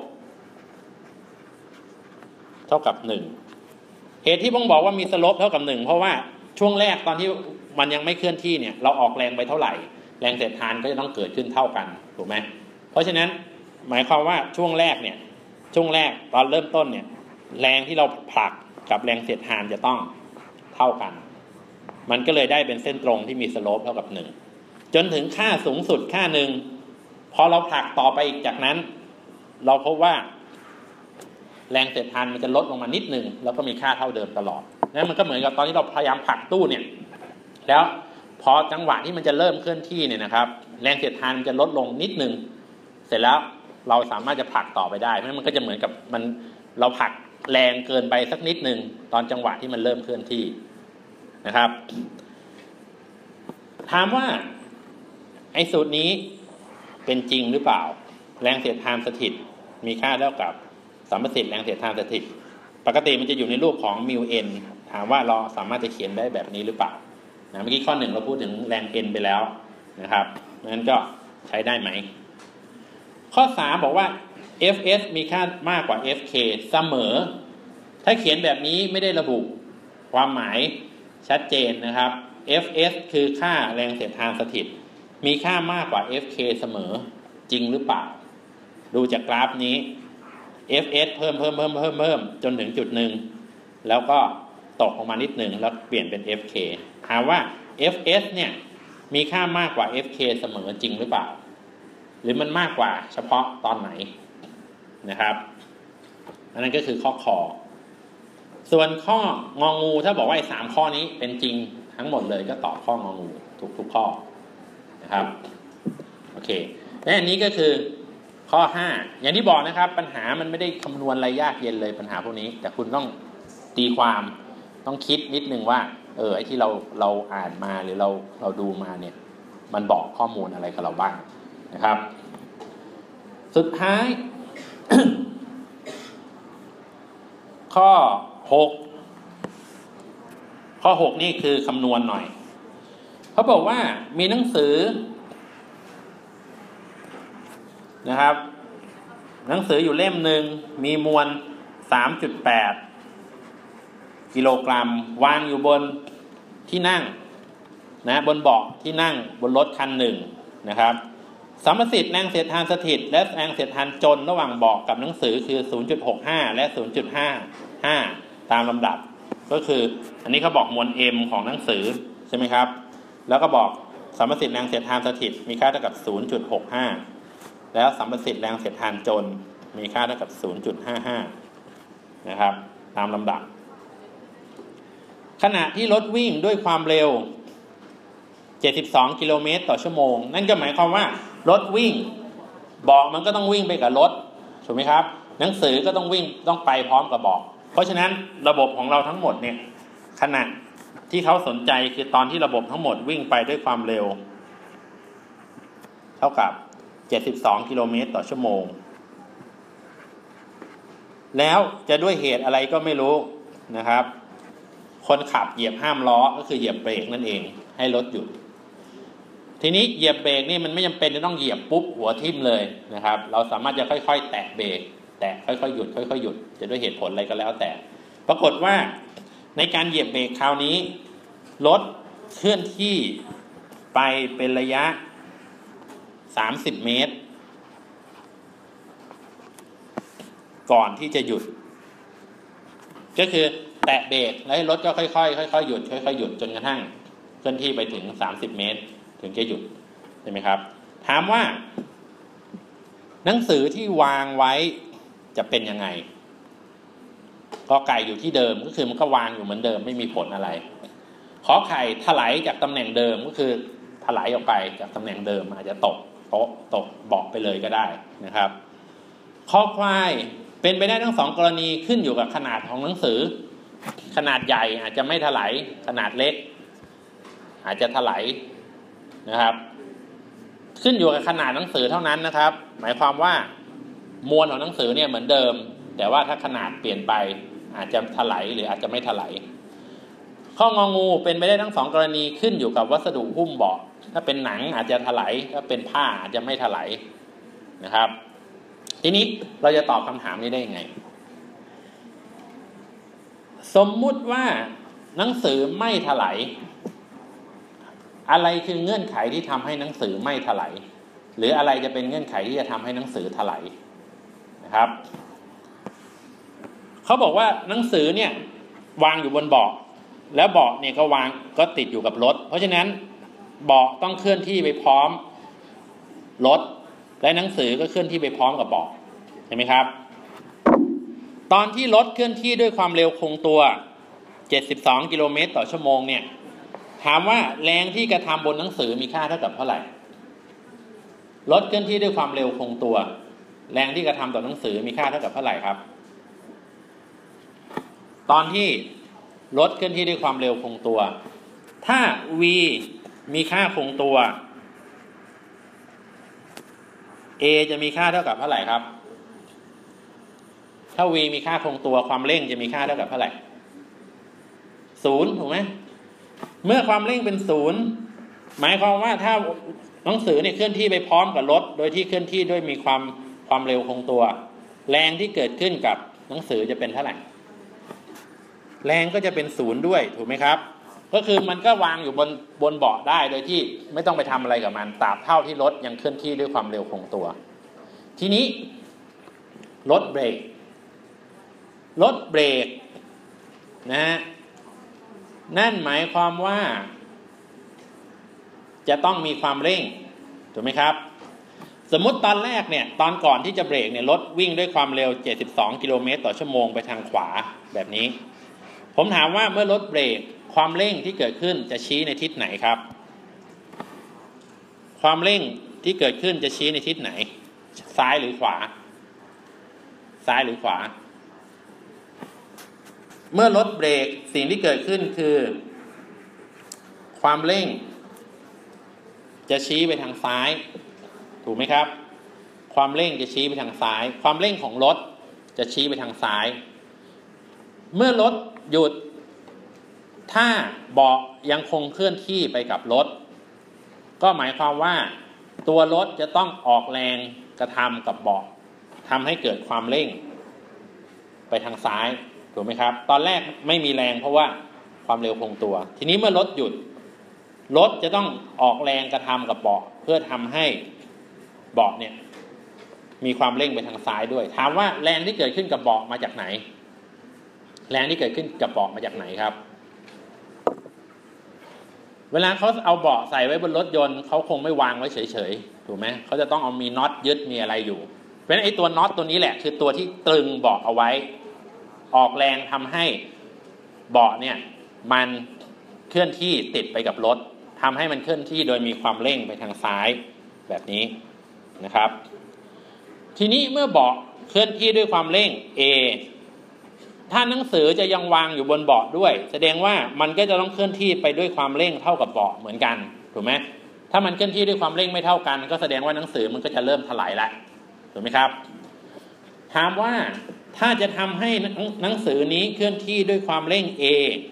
เท่ากับ1เหตุที่ผมบอกว่ามีสโลปเท่ากับ1เพราะว่าช่วงแรกตอนที่มันยังไม่เคลื่อนที่เนี่ยเราออกแรงไปเท่าไหร่แรงเสียดทานก็จะต้องเกิดขึ้นเท่ากันถูกไหมเพราะฉะนั้นหมายความว่าช่วงแรกตอนเริ่มต้นเนี่ยแรงที่เราผลักกับแรงเสียดทานจะต้องเท่ากันมันก็เลยได้เป็นเส้นตรงที่มีสโลปเท่ากับ1จนถึงค่าสูงสุดค่า1พอเราผลักต่อไปอีกจากนั้นเราพบว่าแรงเสียดทานมันจะลดลงมานิดนึงแล้วก็มีค่าเท่าเดิมตลอดนั่นมันก็เหมือนกับตอนที่เราพยายามผลักตู้เนี่ยแล้วพอจังหวะที่มันจะเริ่มเคลื่อนที่เนี่ยนะครับแรงเสียดทานมันจะลดลงนิดนึงเสร็จแล้วเราสามารถจะผลักต่อไปได้เพราะมันก็จะเหมือนกับเราผลักแรงเกินไปสักนิดนึงตอนจังหวะที่มันเริ่มเคลื่อนที่นะครับถามว่าไอ้สูตรนี้เป็นจริงหรือเปล่าแรงเสียดทานสถิตมีค่าเท่ากับสัมประสิทธิ์แรงเสียดทานสถิตปกติมันจะอยู่ในรูปของมิว n ถามว่าเราสามารถจะเขียนได้แบบนี้หรือเปล่านะเมื่อกี้ข้อ 1เราพูดถึงแรง n ไปแล้วนะครับงั้นก็ใช้ได้ไหมข้อ 3บอกว่า fs มีค่ามากกว่า fk เสมอถ้าเขียนแบบนี้ไม่ได้ระบุความหมายชัดเจนนะครับ fs คือค่าแรงเสียดทานสถิตมีค่ามากกว่า fk เสมอจริงหรือเปล่าดูจากกราฟนี้ fs เพิ่มจนถึงจุดหนึ่งแล้วก็ตกลงมานิดหนึ่งแล้วเปลี่ยนเป็น fk ถามว่า fs เนี่ยมีค่ามากกว่า fk เสมอจริงหรือเปล่าหรือมันมากกว่าเฉพาะตอนไหนนะครับอันนั้นก็คือข้อคอส่วนข้ององูถ้าบอกว่า3ข้อนี้เป็นจริงทั้งหมดเลยก็ตอบข้ององูทุกข้อนะครับโอเคและอันนี้ก็คือข้อ5อย่างที่บอกนะครับปัญหามันไม่ได้คำนวณอะไรยากเย็นเลยปัญหาพวกนี้แต่คุณต้องตีความต้องคิดนิดนึงว่าไอ้ที่เราอ่านมาหรือเราดูมาเนี่ยมันบอกข้อมูลอะไรกับเราบ้างนะครับสุดท้าย ข้อ 6นี่คือคำนวณหน่อยเขาบอกว่ามีหนังสือนะครับหนังสืออยู่เล่มหนึ่งมีมวล 3.8 กิโลกรัมวางอยู่บนที่นั่งนะบนเบาะที่นั่งบนรถคันหนึ่งนะครับสัมประสิทธิ์แรงเสียดทานสถิตและแรงเสียดทานจนระหว่างเบาะกับหนังสือคือ 0.65 และ 0.55 ตามลำดับก็คืออันนี้เขาบอกมวล m ของหนังสือใช่ไหมครับแล้วก็บอกสัมประสิทธิ์แรงเสียดทานสถิตมีค่าเท่ากับ 0.65 แล้วสัมประสิทธิ์แรงเสียดทานจนมีค่าเท่ากับ 0.55 นะครับตามลำดับขณะที่รถวิ่งด้วยความเร็ว72 กิโลเมตรต่อชั่วโมงนั่นก็หมายความว่ารถวิ่งเบาะมันก็ต้องวิ่งไปกับรถถูกไหมครับหนังสือก็ต้องวิ่งต้องไปพร้อมกับเบาะเพราะฉะนั้นระบบของเราทั้งหมดเนี่ยขณะที่เขาสนใจคือตอนที่ระบบทั้งหมดวิ่งไปด้วยความเร็วเท่ากับ72 กิโลเมตรต่อชั่วโมงแล้วจะด้วยเหตุอะไรก็ไม่รู้นะครับคนขับเหยียบห้ามล้อก็คือเหยียบเบรกนั่นเองให้รถหยุดทีนี้เหยียบเบรกนี่มันไม่จำเป็นจะต้องเหยียบปุ๊บหัวทิ่มเลยนะครับเราสามารถจะค่อยๆแตะเบรกแตะค่อยๆหยุดค่อยๆหยุดจะด้วยเหตุผลอะไรก็แล้วแต่ปรากฏว่าในการเหยียบเบรกคราวนี้รถเคลื่อนที่ไปเป็นระยะ30 เมตรก่อนที่จะหยุดก็คือแตะเบรกแล้วให้รถก็ค่อยๆหยุดค่อยๆหยุดจนกระทั่งเคลื่อนที่ไปถึง30 เมตรถึงจะหยุดใช่ไหมครับถามว่าหนังสือที่วางไว้จะเป็นยังไงกอไก่อยู่ที่เดิมก็คือมันก็วางอยู่เหมือนเดิมไม่มีผลอะไรขอไข่ถลายจากตำแหน่งเดิมก็คือถลายออกไปจากตำแหน่งเดิมอาจจะตกโต๊ะตกเบาะไปเลยก็ได้นะครับคอควายเป็นไปได้ทั้ง2กรณีขึ้นอยู่กับขนาดของหนังสือขนาดใหญ่อาจจะไม่ถลายขนาดเล็กอาจจะถลายนะครับขึ้นอยู่กับขนาดหนังสือเท่านั้นนะครับหมายความว่ามวลของหนังสือเนี่ยเหมือนเดิมแต่ว่าถ้าขนาดเปลี่ยนไปอาจจะถลายหรืออาจจะไม่ถลายข้ององูเป็นไปได้ทั้ง2กรณีขึ้นอยู่กับวัสดุหุ้มเบาะถ้าเป็นหนังอาจจะถลายถ้าเป็นผ้าอาจจะไม่ถลายนะครับทีนี้เราจะตอบคำถามนี้ได้ยังไงสมมุติว่าหนังสือไม่ถลายอะไรคือเงื่อนไขที่ทำให้หนังสือไม่ถลายหรืออะไรจะเป็นเงื่อนไขที่จะทำให้หนังสือถลายนะครับเขาบอกว่าหนังสือเนี่ยวางอยู่บนเบาะแล้วเบาะเนี่ยก็ติดอยู่กับรถเพราะฉะนั้นเบาะต้องเคลื่อนที่ไปพร้อมรถและหนังสือก็เคลื่อนที่ไปพร้อมกับเบาะเห็นไหมครับตอนที่รถเคลื่อนที่ด้วยความเร็วคงตัว72 กิโลเมตรต่อชั่วโมงเนี่ยถามว่าแรงที่กระทำบนหนังสือมีค่าเท่ากับเท่าไหร่รถเคลื่อนที่ด้วยความเร็วคงตัวแรงที่กระทำต่อหนังสือมีค่าเท่ากับเท่าไหร่ครับตอนที่รถเคลื่อนที่ด้วยความเร็วคงตัวถ้า v มีค่าคงตัว a จะมีค่าเท่ากับเท่าไหร่ครับถถ้า v มีค่าคงตัวความเร่งจะมีค่าเท่ากับเท่าไหร่0ถูกไหมเมื่อความเร่งเป็น0หมายความว่าถ้าหนังสือเนี่ยเคลื่อนที่ไปพร้อมกับรถโดยที่เคลื่อนที่ด้วยมีความเร็วคงตัวแรงที่เกิดขึ้นกับหนังสือจะเป็นเท่าไหร่แรงก็จะเป็น0ด้วยถูกไหมครับก็คือมันก็วางอยู่บนเบาะได้โดยที่ไม่ต้องไปทำอะไรกับมันตราบเท่าที่รถยังเคลื่อนที่ด้วยความเร็วคงตัวทีนี้รถเบรกนะฮะนั่นหมายความว่าจะต้องมีความเร่งถูกไหมครับสมมุติตอนแรกเนี่ยตอนก่อนที่จะเบรกเนี่ยรถวิ่งด้วยความเร็ว72กิโลเมตรต่อชั่วโมงไปทางขวาแบบนี้ผมถามว่าเมื่อรถเบรกความเร่งที่เกิดขึ้นจะชี้ในทิศไหนครับความเร่งที่เกิดขึ้นจะชี้ในทิศไหนซ้ายหรือขวาซ้ายหรือขวาเมื่อรถเบรกสิ่งที่เกิดขึ้นคือความเร่งจะชี้ไปทางซ้ายถูกไหมครับความเร่งจะชี้ไปทางซ้ายความเร่งของรถจะชี้ไปทางซ้ายเมื่อรถหยุดถ้าเบาะยังคงเคลื่อนที่ไปกับรถก็หมายความว่าตัวรถจะต้องออกแรงกระทำกับเบาะทำให้เกิดความเร่งไปทางซ้ายถูกไหมครับตอนแรกไม่มีแรงเพราะว่าความเร็วคงตัวทีนี้เมื่อรถหยุดรถจะต้องออกแรงกระทำกับเบาะเพื่อทำให้เบาะเนี่ยมีความเร่งไปทางซ้ายด้วยถามว่าแรงที่เกิดขึ้นกับเบาะมาจากไหนแรงที่เกิดขึ้นกับเบาะมาจากไหนครับเวลาเขาเอาเบาะใส่ไว้บนรถยนต์เขาคงไม่วางไว้เฉยๆถูกไหมเขาจะต้องเอามีน็อตยึดมีอะไรอยู่เพราะฉะนั้นไอ้ตัวน็อตตัวนี้แหละคือตัวที่ตรึงเบาะเอาไว้ออกแรงทำให้เบาะเนี่ยมันเคลื่อนที่ติดไปกับรถทำให้มันเคลื่อนที่โดยมีความเร่งไปทางซ้ายแบบนี้นะครับทีนี้เมื่อเบาะเคลื่อนที่ด้วยความเร่ง a ถ้าหนังสือจะยังวางอยู่บนเบาะด้วยแสดงว่ามันก็จะต้องเคลื่อนที่ไปด้วยความเร่งเท่ากับเบาะเหมือนกันถูกไหมถ้ามันเคลื่อนที่ด้วยความเร่งไม่เท่ากันก็แสดงว่าหนังสือมันก็จะเริ่มถลายแล้วถูกไหมครับถามว่าถ้าจะทำให้หนังสือนี้เคลื่อนที่ด้วยความเร่ง a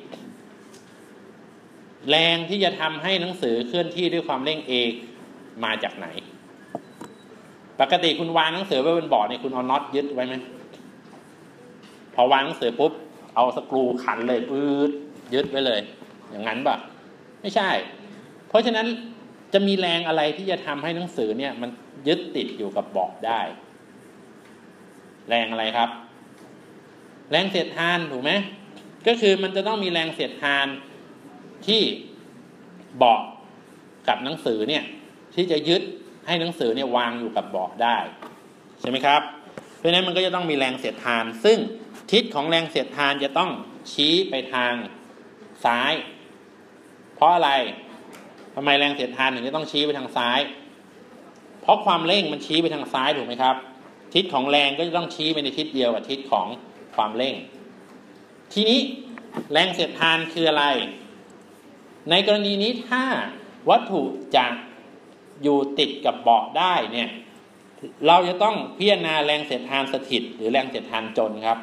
แรงที่จะทำให้หนังสือเคลื่อนที่ด้วยความเร่ง a มาจากไหนปกติคุณวางหนังสือไว้บนเบาะเนี่ยคุณเอาน็อตยึดไว้ไหมพอวางหนังสือปุ๊บเอาสกรูขันเลยปื๊ดยึดไว้เลยอย่างนั้นป่ะไม่ใช่เพราะฉะนั้นจะมีแรงอะไรที่จะทำให้หนังสือเนี่ยมันยึดติดอยู่กับเบาะได้แรงอะไรครับแรงเสียดทานถูกไหมก็คือมันจะต้องมีแรงเสียดทานที่เบาะกับหนังสือเนี่ยที่จะยึดให้หนังสือเนี่ยวางอยู่กับเบาะได้ใช่ไหมครับเพราะฉะนั้นมันก็จะต้องมีแรงเสียดทานซึ่งทิศของแรงเสียดทานจะต้องชี้ไปทางซ้ายเพราะอะไรทำไมแรงเสียดทานถึงจะต้องชี้ไปทางซ้ายเพราะความเร่งมันชี้ไปทางซ้ายถูกไหมครับทิศของแรงก็จะต้องชี้ไปในทิศเดียวกับทิศของความเร่งทีนี้แรงเสียดทานคืออะไรในกรณีนี้ถ้าวัตถุจะอยู่ติดกับเบาะได้เนี่ยเราจะต้องพิจารณาแรงเสียดทานสถิตหรือแรงเสียดทานจรครับ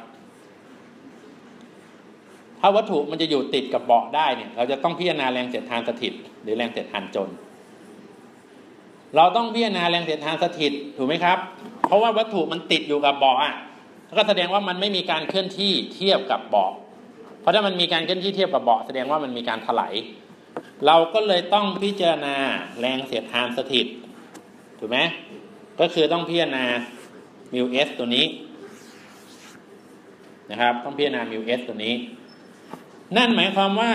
ถ้าวัตถุมันจะอยู่ติดกับเบาะได้เนี่ยเราจะต้องพิจารณาแรงเสียดทานสถิตหรือแรงเสียดทานจรเราต้องพิจารณาแรงเสียดทานสถิตถูกไหมครับเพราะว่าวัตถุมันติดอยู่กับเบาะก็แสดงว่ามันไม่มีการเคลื่อนที่เทียบกับเบาะเพราะถ้ามันมีการเคลื่อนที่เทียบกับเบาะแสดงว่ามันมีการถลายเราก็เลยต้องพิจารณาแรงเสียดทานสถิตถูกไหมก็คือต้องพิจารณามิว s ตัวนี้นะครับต้องพิจารณามิว s ตัวนี้นั่นหมายความว่า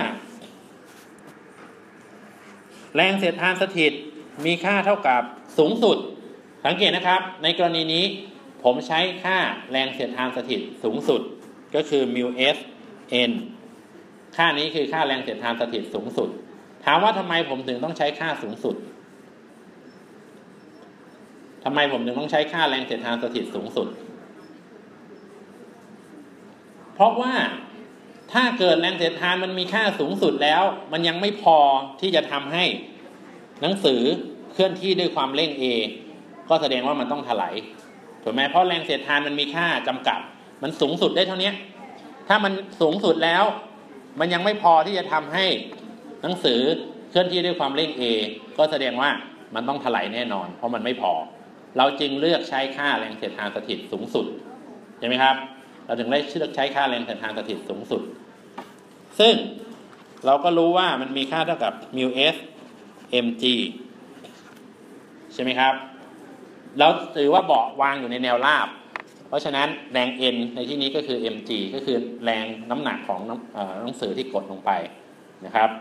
แรงเสียดทานสถิตมีค่าเท่ากับสูงสุดสังเกตนะครับในกรณีนี้ผมใช้ค่าแรงเสียดทานสถิตสูงสุดก็คือมิว s n ค่านี้คือค่าแรงเสียดทานสถิตสูงสุดถามว่าทำไมผมถึงต้องใช้ค่าสูงสุดทำไมผมถึงต้องใช้ค่าแรงเสียดทานสถิตสูงสุดเพราะว่าถ้าเกิดแรงเสียดทานมันมีค่าสูงสุดแล้วมันยังไม่พอที่จะทำให้หนังสือเคลื่อนที่ด้วยความเร่ง a ก็แสดงว่ามันต้องถลายถูกไหมเพราะแรงเสียดทานมันมีค่าจำกัดมันสูงสุดได้เท่านี้ถ้ามันสูงสุดแล้วมันยังไม่พอที่จะทำให้หนังสือเคลื่อนที่ด้วยความเร่ง a ก็แสดงว่ามันต้องถลายแน่นอนเพราะมันไม่พอเราจึงเลือกใช้ค่าแรงเสียดทานสถิตสูงสุดใช่ไหมครับเราถึงได้เลือกใช้ค่าแรงเสียดทานสถิตสูงสุดซึ่งเราก็รู้ว่ามันมีค่าเท่ากับ μs mg ใช่ไหมครับเราถือว่าเบาะวางอยู่ในแนวราบเพราะฉะนั้นแรง N ในที่นี้ก็คือ mg ก็คือแรงน้ำหนักของหนังสือที่กดลงไปนะครับ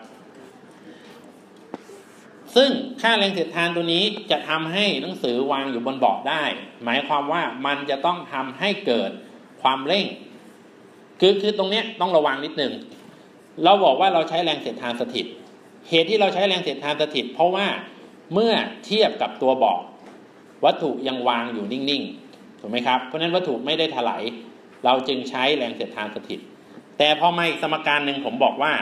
ซึ่งค่าแรงเสียดทานตัวนี้จะทำให้หนังสือวางอยู่บนเบาะได้หมายความว่ามันจะต้องทำให้เกิดความเร่งคือตรงนี้ต้องระวังนิดนึงเราบอกว่าเราใช้แรงเสียดทานสถิตเหตุที่เราใช้แรงเสียดทานสถิตเพราะว่าเมื่อเทียบกับตัวเบาะวัตถุยังวางอยู่นิ่งๆถูกไหมครับเพราะนั้นวัตถุไม่ได้ถลายเราจึงใช้แรงเสียดทานสถิตแต่พอมาอีกสมการหนึ่งผมบอกว่า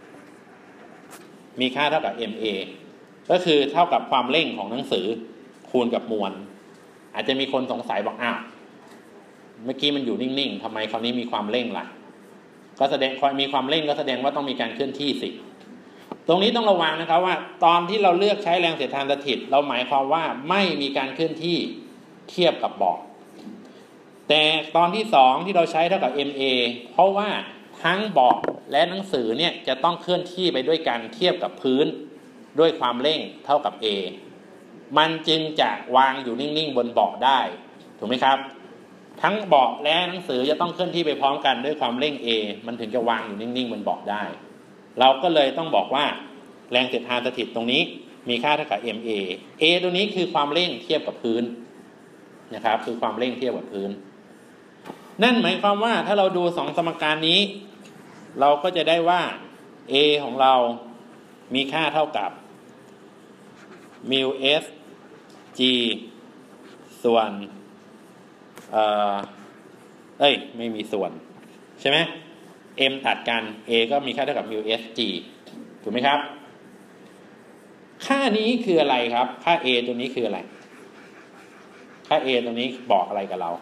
มีค่าเท่ากับ ma ก็คือเท่ากับความเร่งของหนังสือคูณกับมวลอาจจะมีคนสงสัยบอกอ้าวเมื่อกี้มันอยู่นิ่งๆทำไมคราวนี้มีความเร่งล่ะก็แสดงมีความเร่งก็แสดงว่าต้องมีการเคลื่อนที่สิตรงนี้ต้องระวังนะครับว่าตอนที่เราเลือกใช้แรงเสียดทานสถิตเราหมายความว่าไม่มีการเคลื่อนที่เทียบกับเบาะแต่ตอนที่2ที่เราใช้เท่ากับ ma เพราะว่าทั้งเบาะและหนังสือเนี่ยจะต้องเคลื่อนที่ไปด้วยกันเทียบกับพื้นด้วยความเร่งเท่ากับ a มันจึงจะวางอยู่นิ่งๆบนเบาะได้ถูกไหมครับทั้งเบาะและหนังสือจะต้องเคลื่อนที่ไปพร้อมกันด้วยความเร่ง a มันถึงจะวางอยู่นิ่งๆบนเบาะได้เราก็เลยต้องบอกว่าแรงเสียดทานสถิตตรงนี้มีค่าเท่ากับ ma a ตัวนี้คือความเร่งเทียบกับพื้นนะครับคือความเร่งเทียบกับพื้นนั่นหมายความว่าถ้าเราดู2สมการนี้เราก็จะได้ว่า a ของเรามีค่าเท่ากับ μs g ส่วนไม่มีส่วนใช่ไหม m ตัดกัน a ก็มีค่าเท่ากับ μs g ถูกไหมครับค่านี้คืออะไรครับค่า a ตัวนี้คืออะไรค่า a ตัวนี้บอกอะไรกับเรา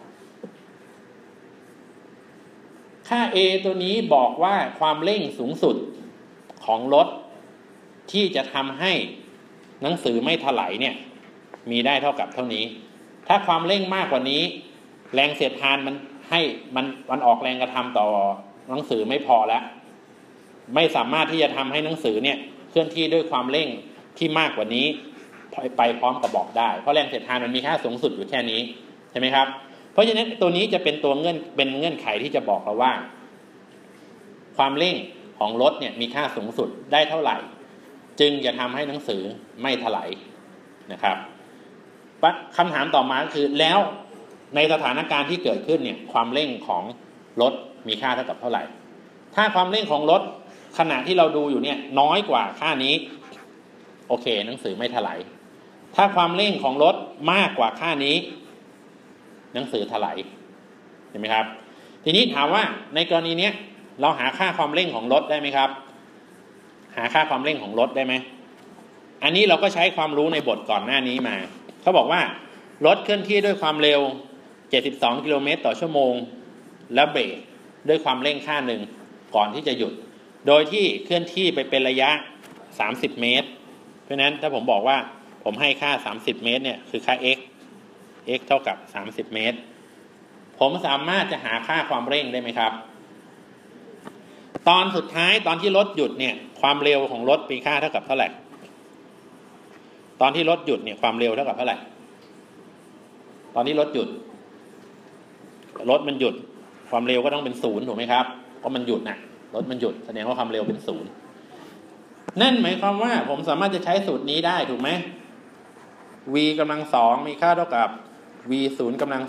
ค่า a ตัวนี้บอกว่าความเร่งสูงสุดของรถที่จะทำให้หนังสือไม่ถลายเนี่ยมีได้เท่ากับเท่านี้ถ้าความเร่งมากกว่านี้แรงเสียดทานมันออกแรงกระทำต่อหนังสือไม่พอแล้วไม่สามารถที่จะทำให้หนังสือเนี่ยเคลื่อนที่ด้วยความเร่งที่มากกว่านี้ไปพร้อมกับเบาะได้เพราะแรงเสียดทานมันมีค่าสูงสุดอยู่แค่นี้ใช่ไหมครับเพราะฉะนั้นตัวนี้จะเป็นตัวเงื่อนไขที่จะบอกเราว่าความเร่งของรถเนี่ยมีค่าสูงสุดได้เท่าไหร่จึงจะทำให้หนังสือไม่ถลายนะครับคำถามต่อมาคือแล้วในสถานการณ์ที่เกิดขึ้นเนี่ยความเร่งของรถมีค่าเท่ากับเท่าไหร่ถ้าความเร่งของรถขณะที่เราดูอยู่เนี่ยน้อยกว่าค่านี้โอเคหนังสือไม่ถลายถ้าความเร่งของรถมากกว่าค่านี้หนังสือถลายเห็นไหมครับทีนี้ถามว่าในกรณีนี้เราหาค่าความเร่งของรถได้ไหมครับหาค่าความเร่งของรถได้ไหมอันนี้เราก็ใช้ความรู้ในบทก่อนหน้านี้มาเขาบอกว่ารถเคลื่อนที่ด้วยความเร็ว72กิโลเมตรต่อชั่วโมงและเบรกด้วยความเร่งค่าหนึ่งก่อนที่จะหยุดโดยที่เคลื่อนที่ไปเป็นระยะ30เมตรเพราะฉะนั้นถ้าผมบอกว่าผมให้ค่า30เมตรเนี่ยคือค่า x เท่ากับ30เมตรผมสามารถจะหาค่าความเร่งได้ไหมครับตอนสุดท้ายตอนที่รถหยุดเนี่ยความเร็วของรถมีค่าเท่ากับเท่าไหร่ตอนที่รถหยุดเนี่ยความเร็วเท่ากับเท่าไหร่ตอนที่รถหยุดรถมันหยุดความเร็วก็ต้องเป็น0ถูกไหมครับเพราะมันหยุดนะรถมันหยุดแสดงว่าความเร็วเป็น0นั่นหมายความว่าผมสามารถจะใช้สูตรนี้ได้ถูกไหม v กำลัง2มีค่าเท่ากับ v 0กำลัง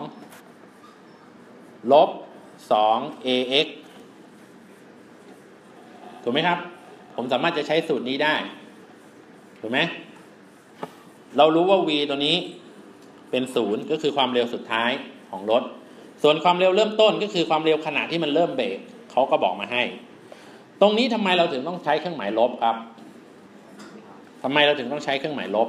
2ลบ2 ax ถูกไหมครับผมสามารถจะใช้สูตรนี้ได้ถูกไหมเรารู้ว่า v ตัวนี้เป็น0ก็คือความเร็วสุดท้ายของรถส่วนความเร็วเริ่มต้นก็คือความเร็วขณะที่มันเริ่มเบรกเขาก็บอกมาให้ตรงนี้ทำไมเราถึงต้องใช้เครื่องหมายลบครับทำไมเราถึงต้องใช้เครื่องหมายลบ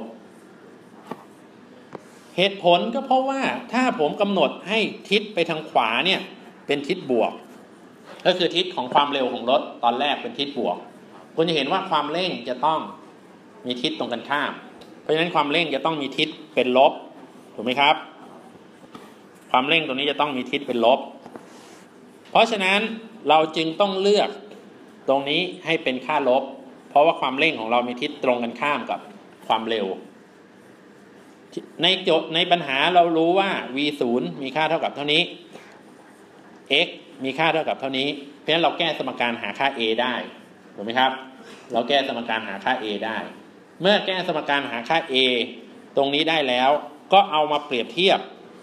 เหตุผลก็เพราะว่าถ้าผมกำหนดให้ทิศไปทางขวาเนี่ยเป็นทิศบวกก็คือทิศของความเร็วของรถตอนแรกเป็นทิศบวกคุณจะเห็นว่าความเร่งจะต้องมีทิศตรงกันข้ามเพราะฉะนั้นความเร่งจะต้องมีทิศเป็นลบถูกไหมครับความเร่งตรงนี้จะต้องมีทิศเป็นลบเพราะฉะนั้นเราจึงต้องเลือกตรงนี้ให้เป็นค่าลบเพราะว่าความเร่งของเรามีทิศตรงกันข้ามกับความเร็วในโจทย์ในปัญหาเรารู้ว่า v0 มีค่าเท่ากับเท่านี้ x มีค่าเท่ากับเท่านี้เพราะฉะนั้นเราแก้สมการหาค่า a ได้ถูกไหมครับเราแก้สมการหาค่า a ได้เมื่อแก้สมการหาค่า a ตรงนี้ได้แล้วก็เอามาเปรียบเทียบ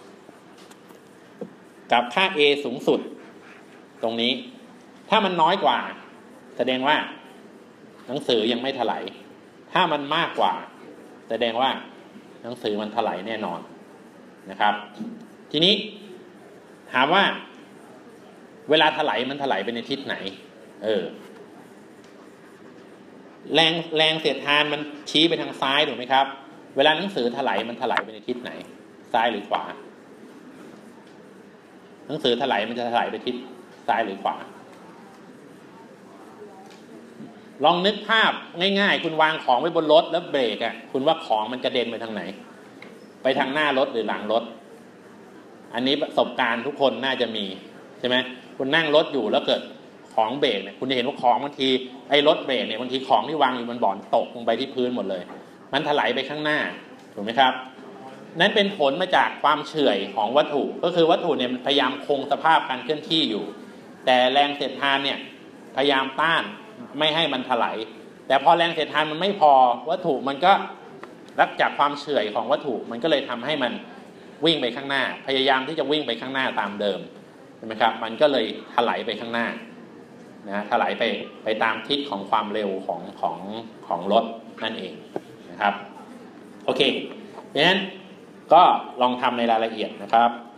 กับค่า a สูงสุดตรงนี้ถ้ามันน้อยกว่าแสดงว่าหนังสือยังไม่ถลายถ้ามันมากกว่าแสดงว่าหนังสือมันถลายแน่นอนนะครับทีนี้ถามว่าเวลาถลายมันถลายไปในทิศไหนแรงเสียดทานมันชี้ไปทางซ้ายถูกไหมครับเวลาหนังสือถลายมันถลายไปในทิศไหนซ้ายหรือขวาหนังสือถลายมันจะถลายไปทิศซ้ายหรือขวาลองนึกภาพง่ายๆคุณวางของไว้บนรถแล้วเบรกคุณว่าของมันกระเด็นไปทางไหนไปทางหน้ารถหรือหลังรถอันนี้ประสบการณ์ทุกคนน่าจะมีใช่ไหมคุณนั่งรถอยู่แล้วเกิดของเบรกเนี่ยคุณจะเห็นว่าของบางทีไอ้รถเบรกเนี่ยบางทีของที่วางอยู่บนเบาะตกลงไปที่พื้นหมดเลยมันถลายไปข้างหน้าถูกไหมครับนั่นเป็นผลมาจากความเฉื่อยของวัตถุก็คือวัตถุเนี่ยมันพยายามคงสภาพการเคลื่อนที่อยู่แต่แรงเสียดทานเนี่ยพยายามต้านไม่ให้มันถลายแต่พอแรงเสียดทานมันไม่พอวัตถุมันก็รับจากความเฉื่อยของวัตถุมันก็เลยทำให้มันวิ่งไปข้างหน้าพยายามที่จะวิ่งไปข้างหน้าตามเดิมใช่ไหมครับมันก็เลยถลายไปข้างหน้านะถลายไปตามทิศของความเร็วของรถนั่นเองนะครับโอเคเพราะฉะนั้นก็ลองทำในรายละเอียดนะครับ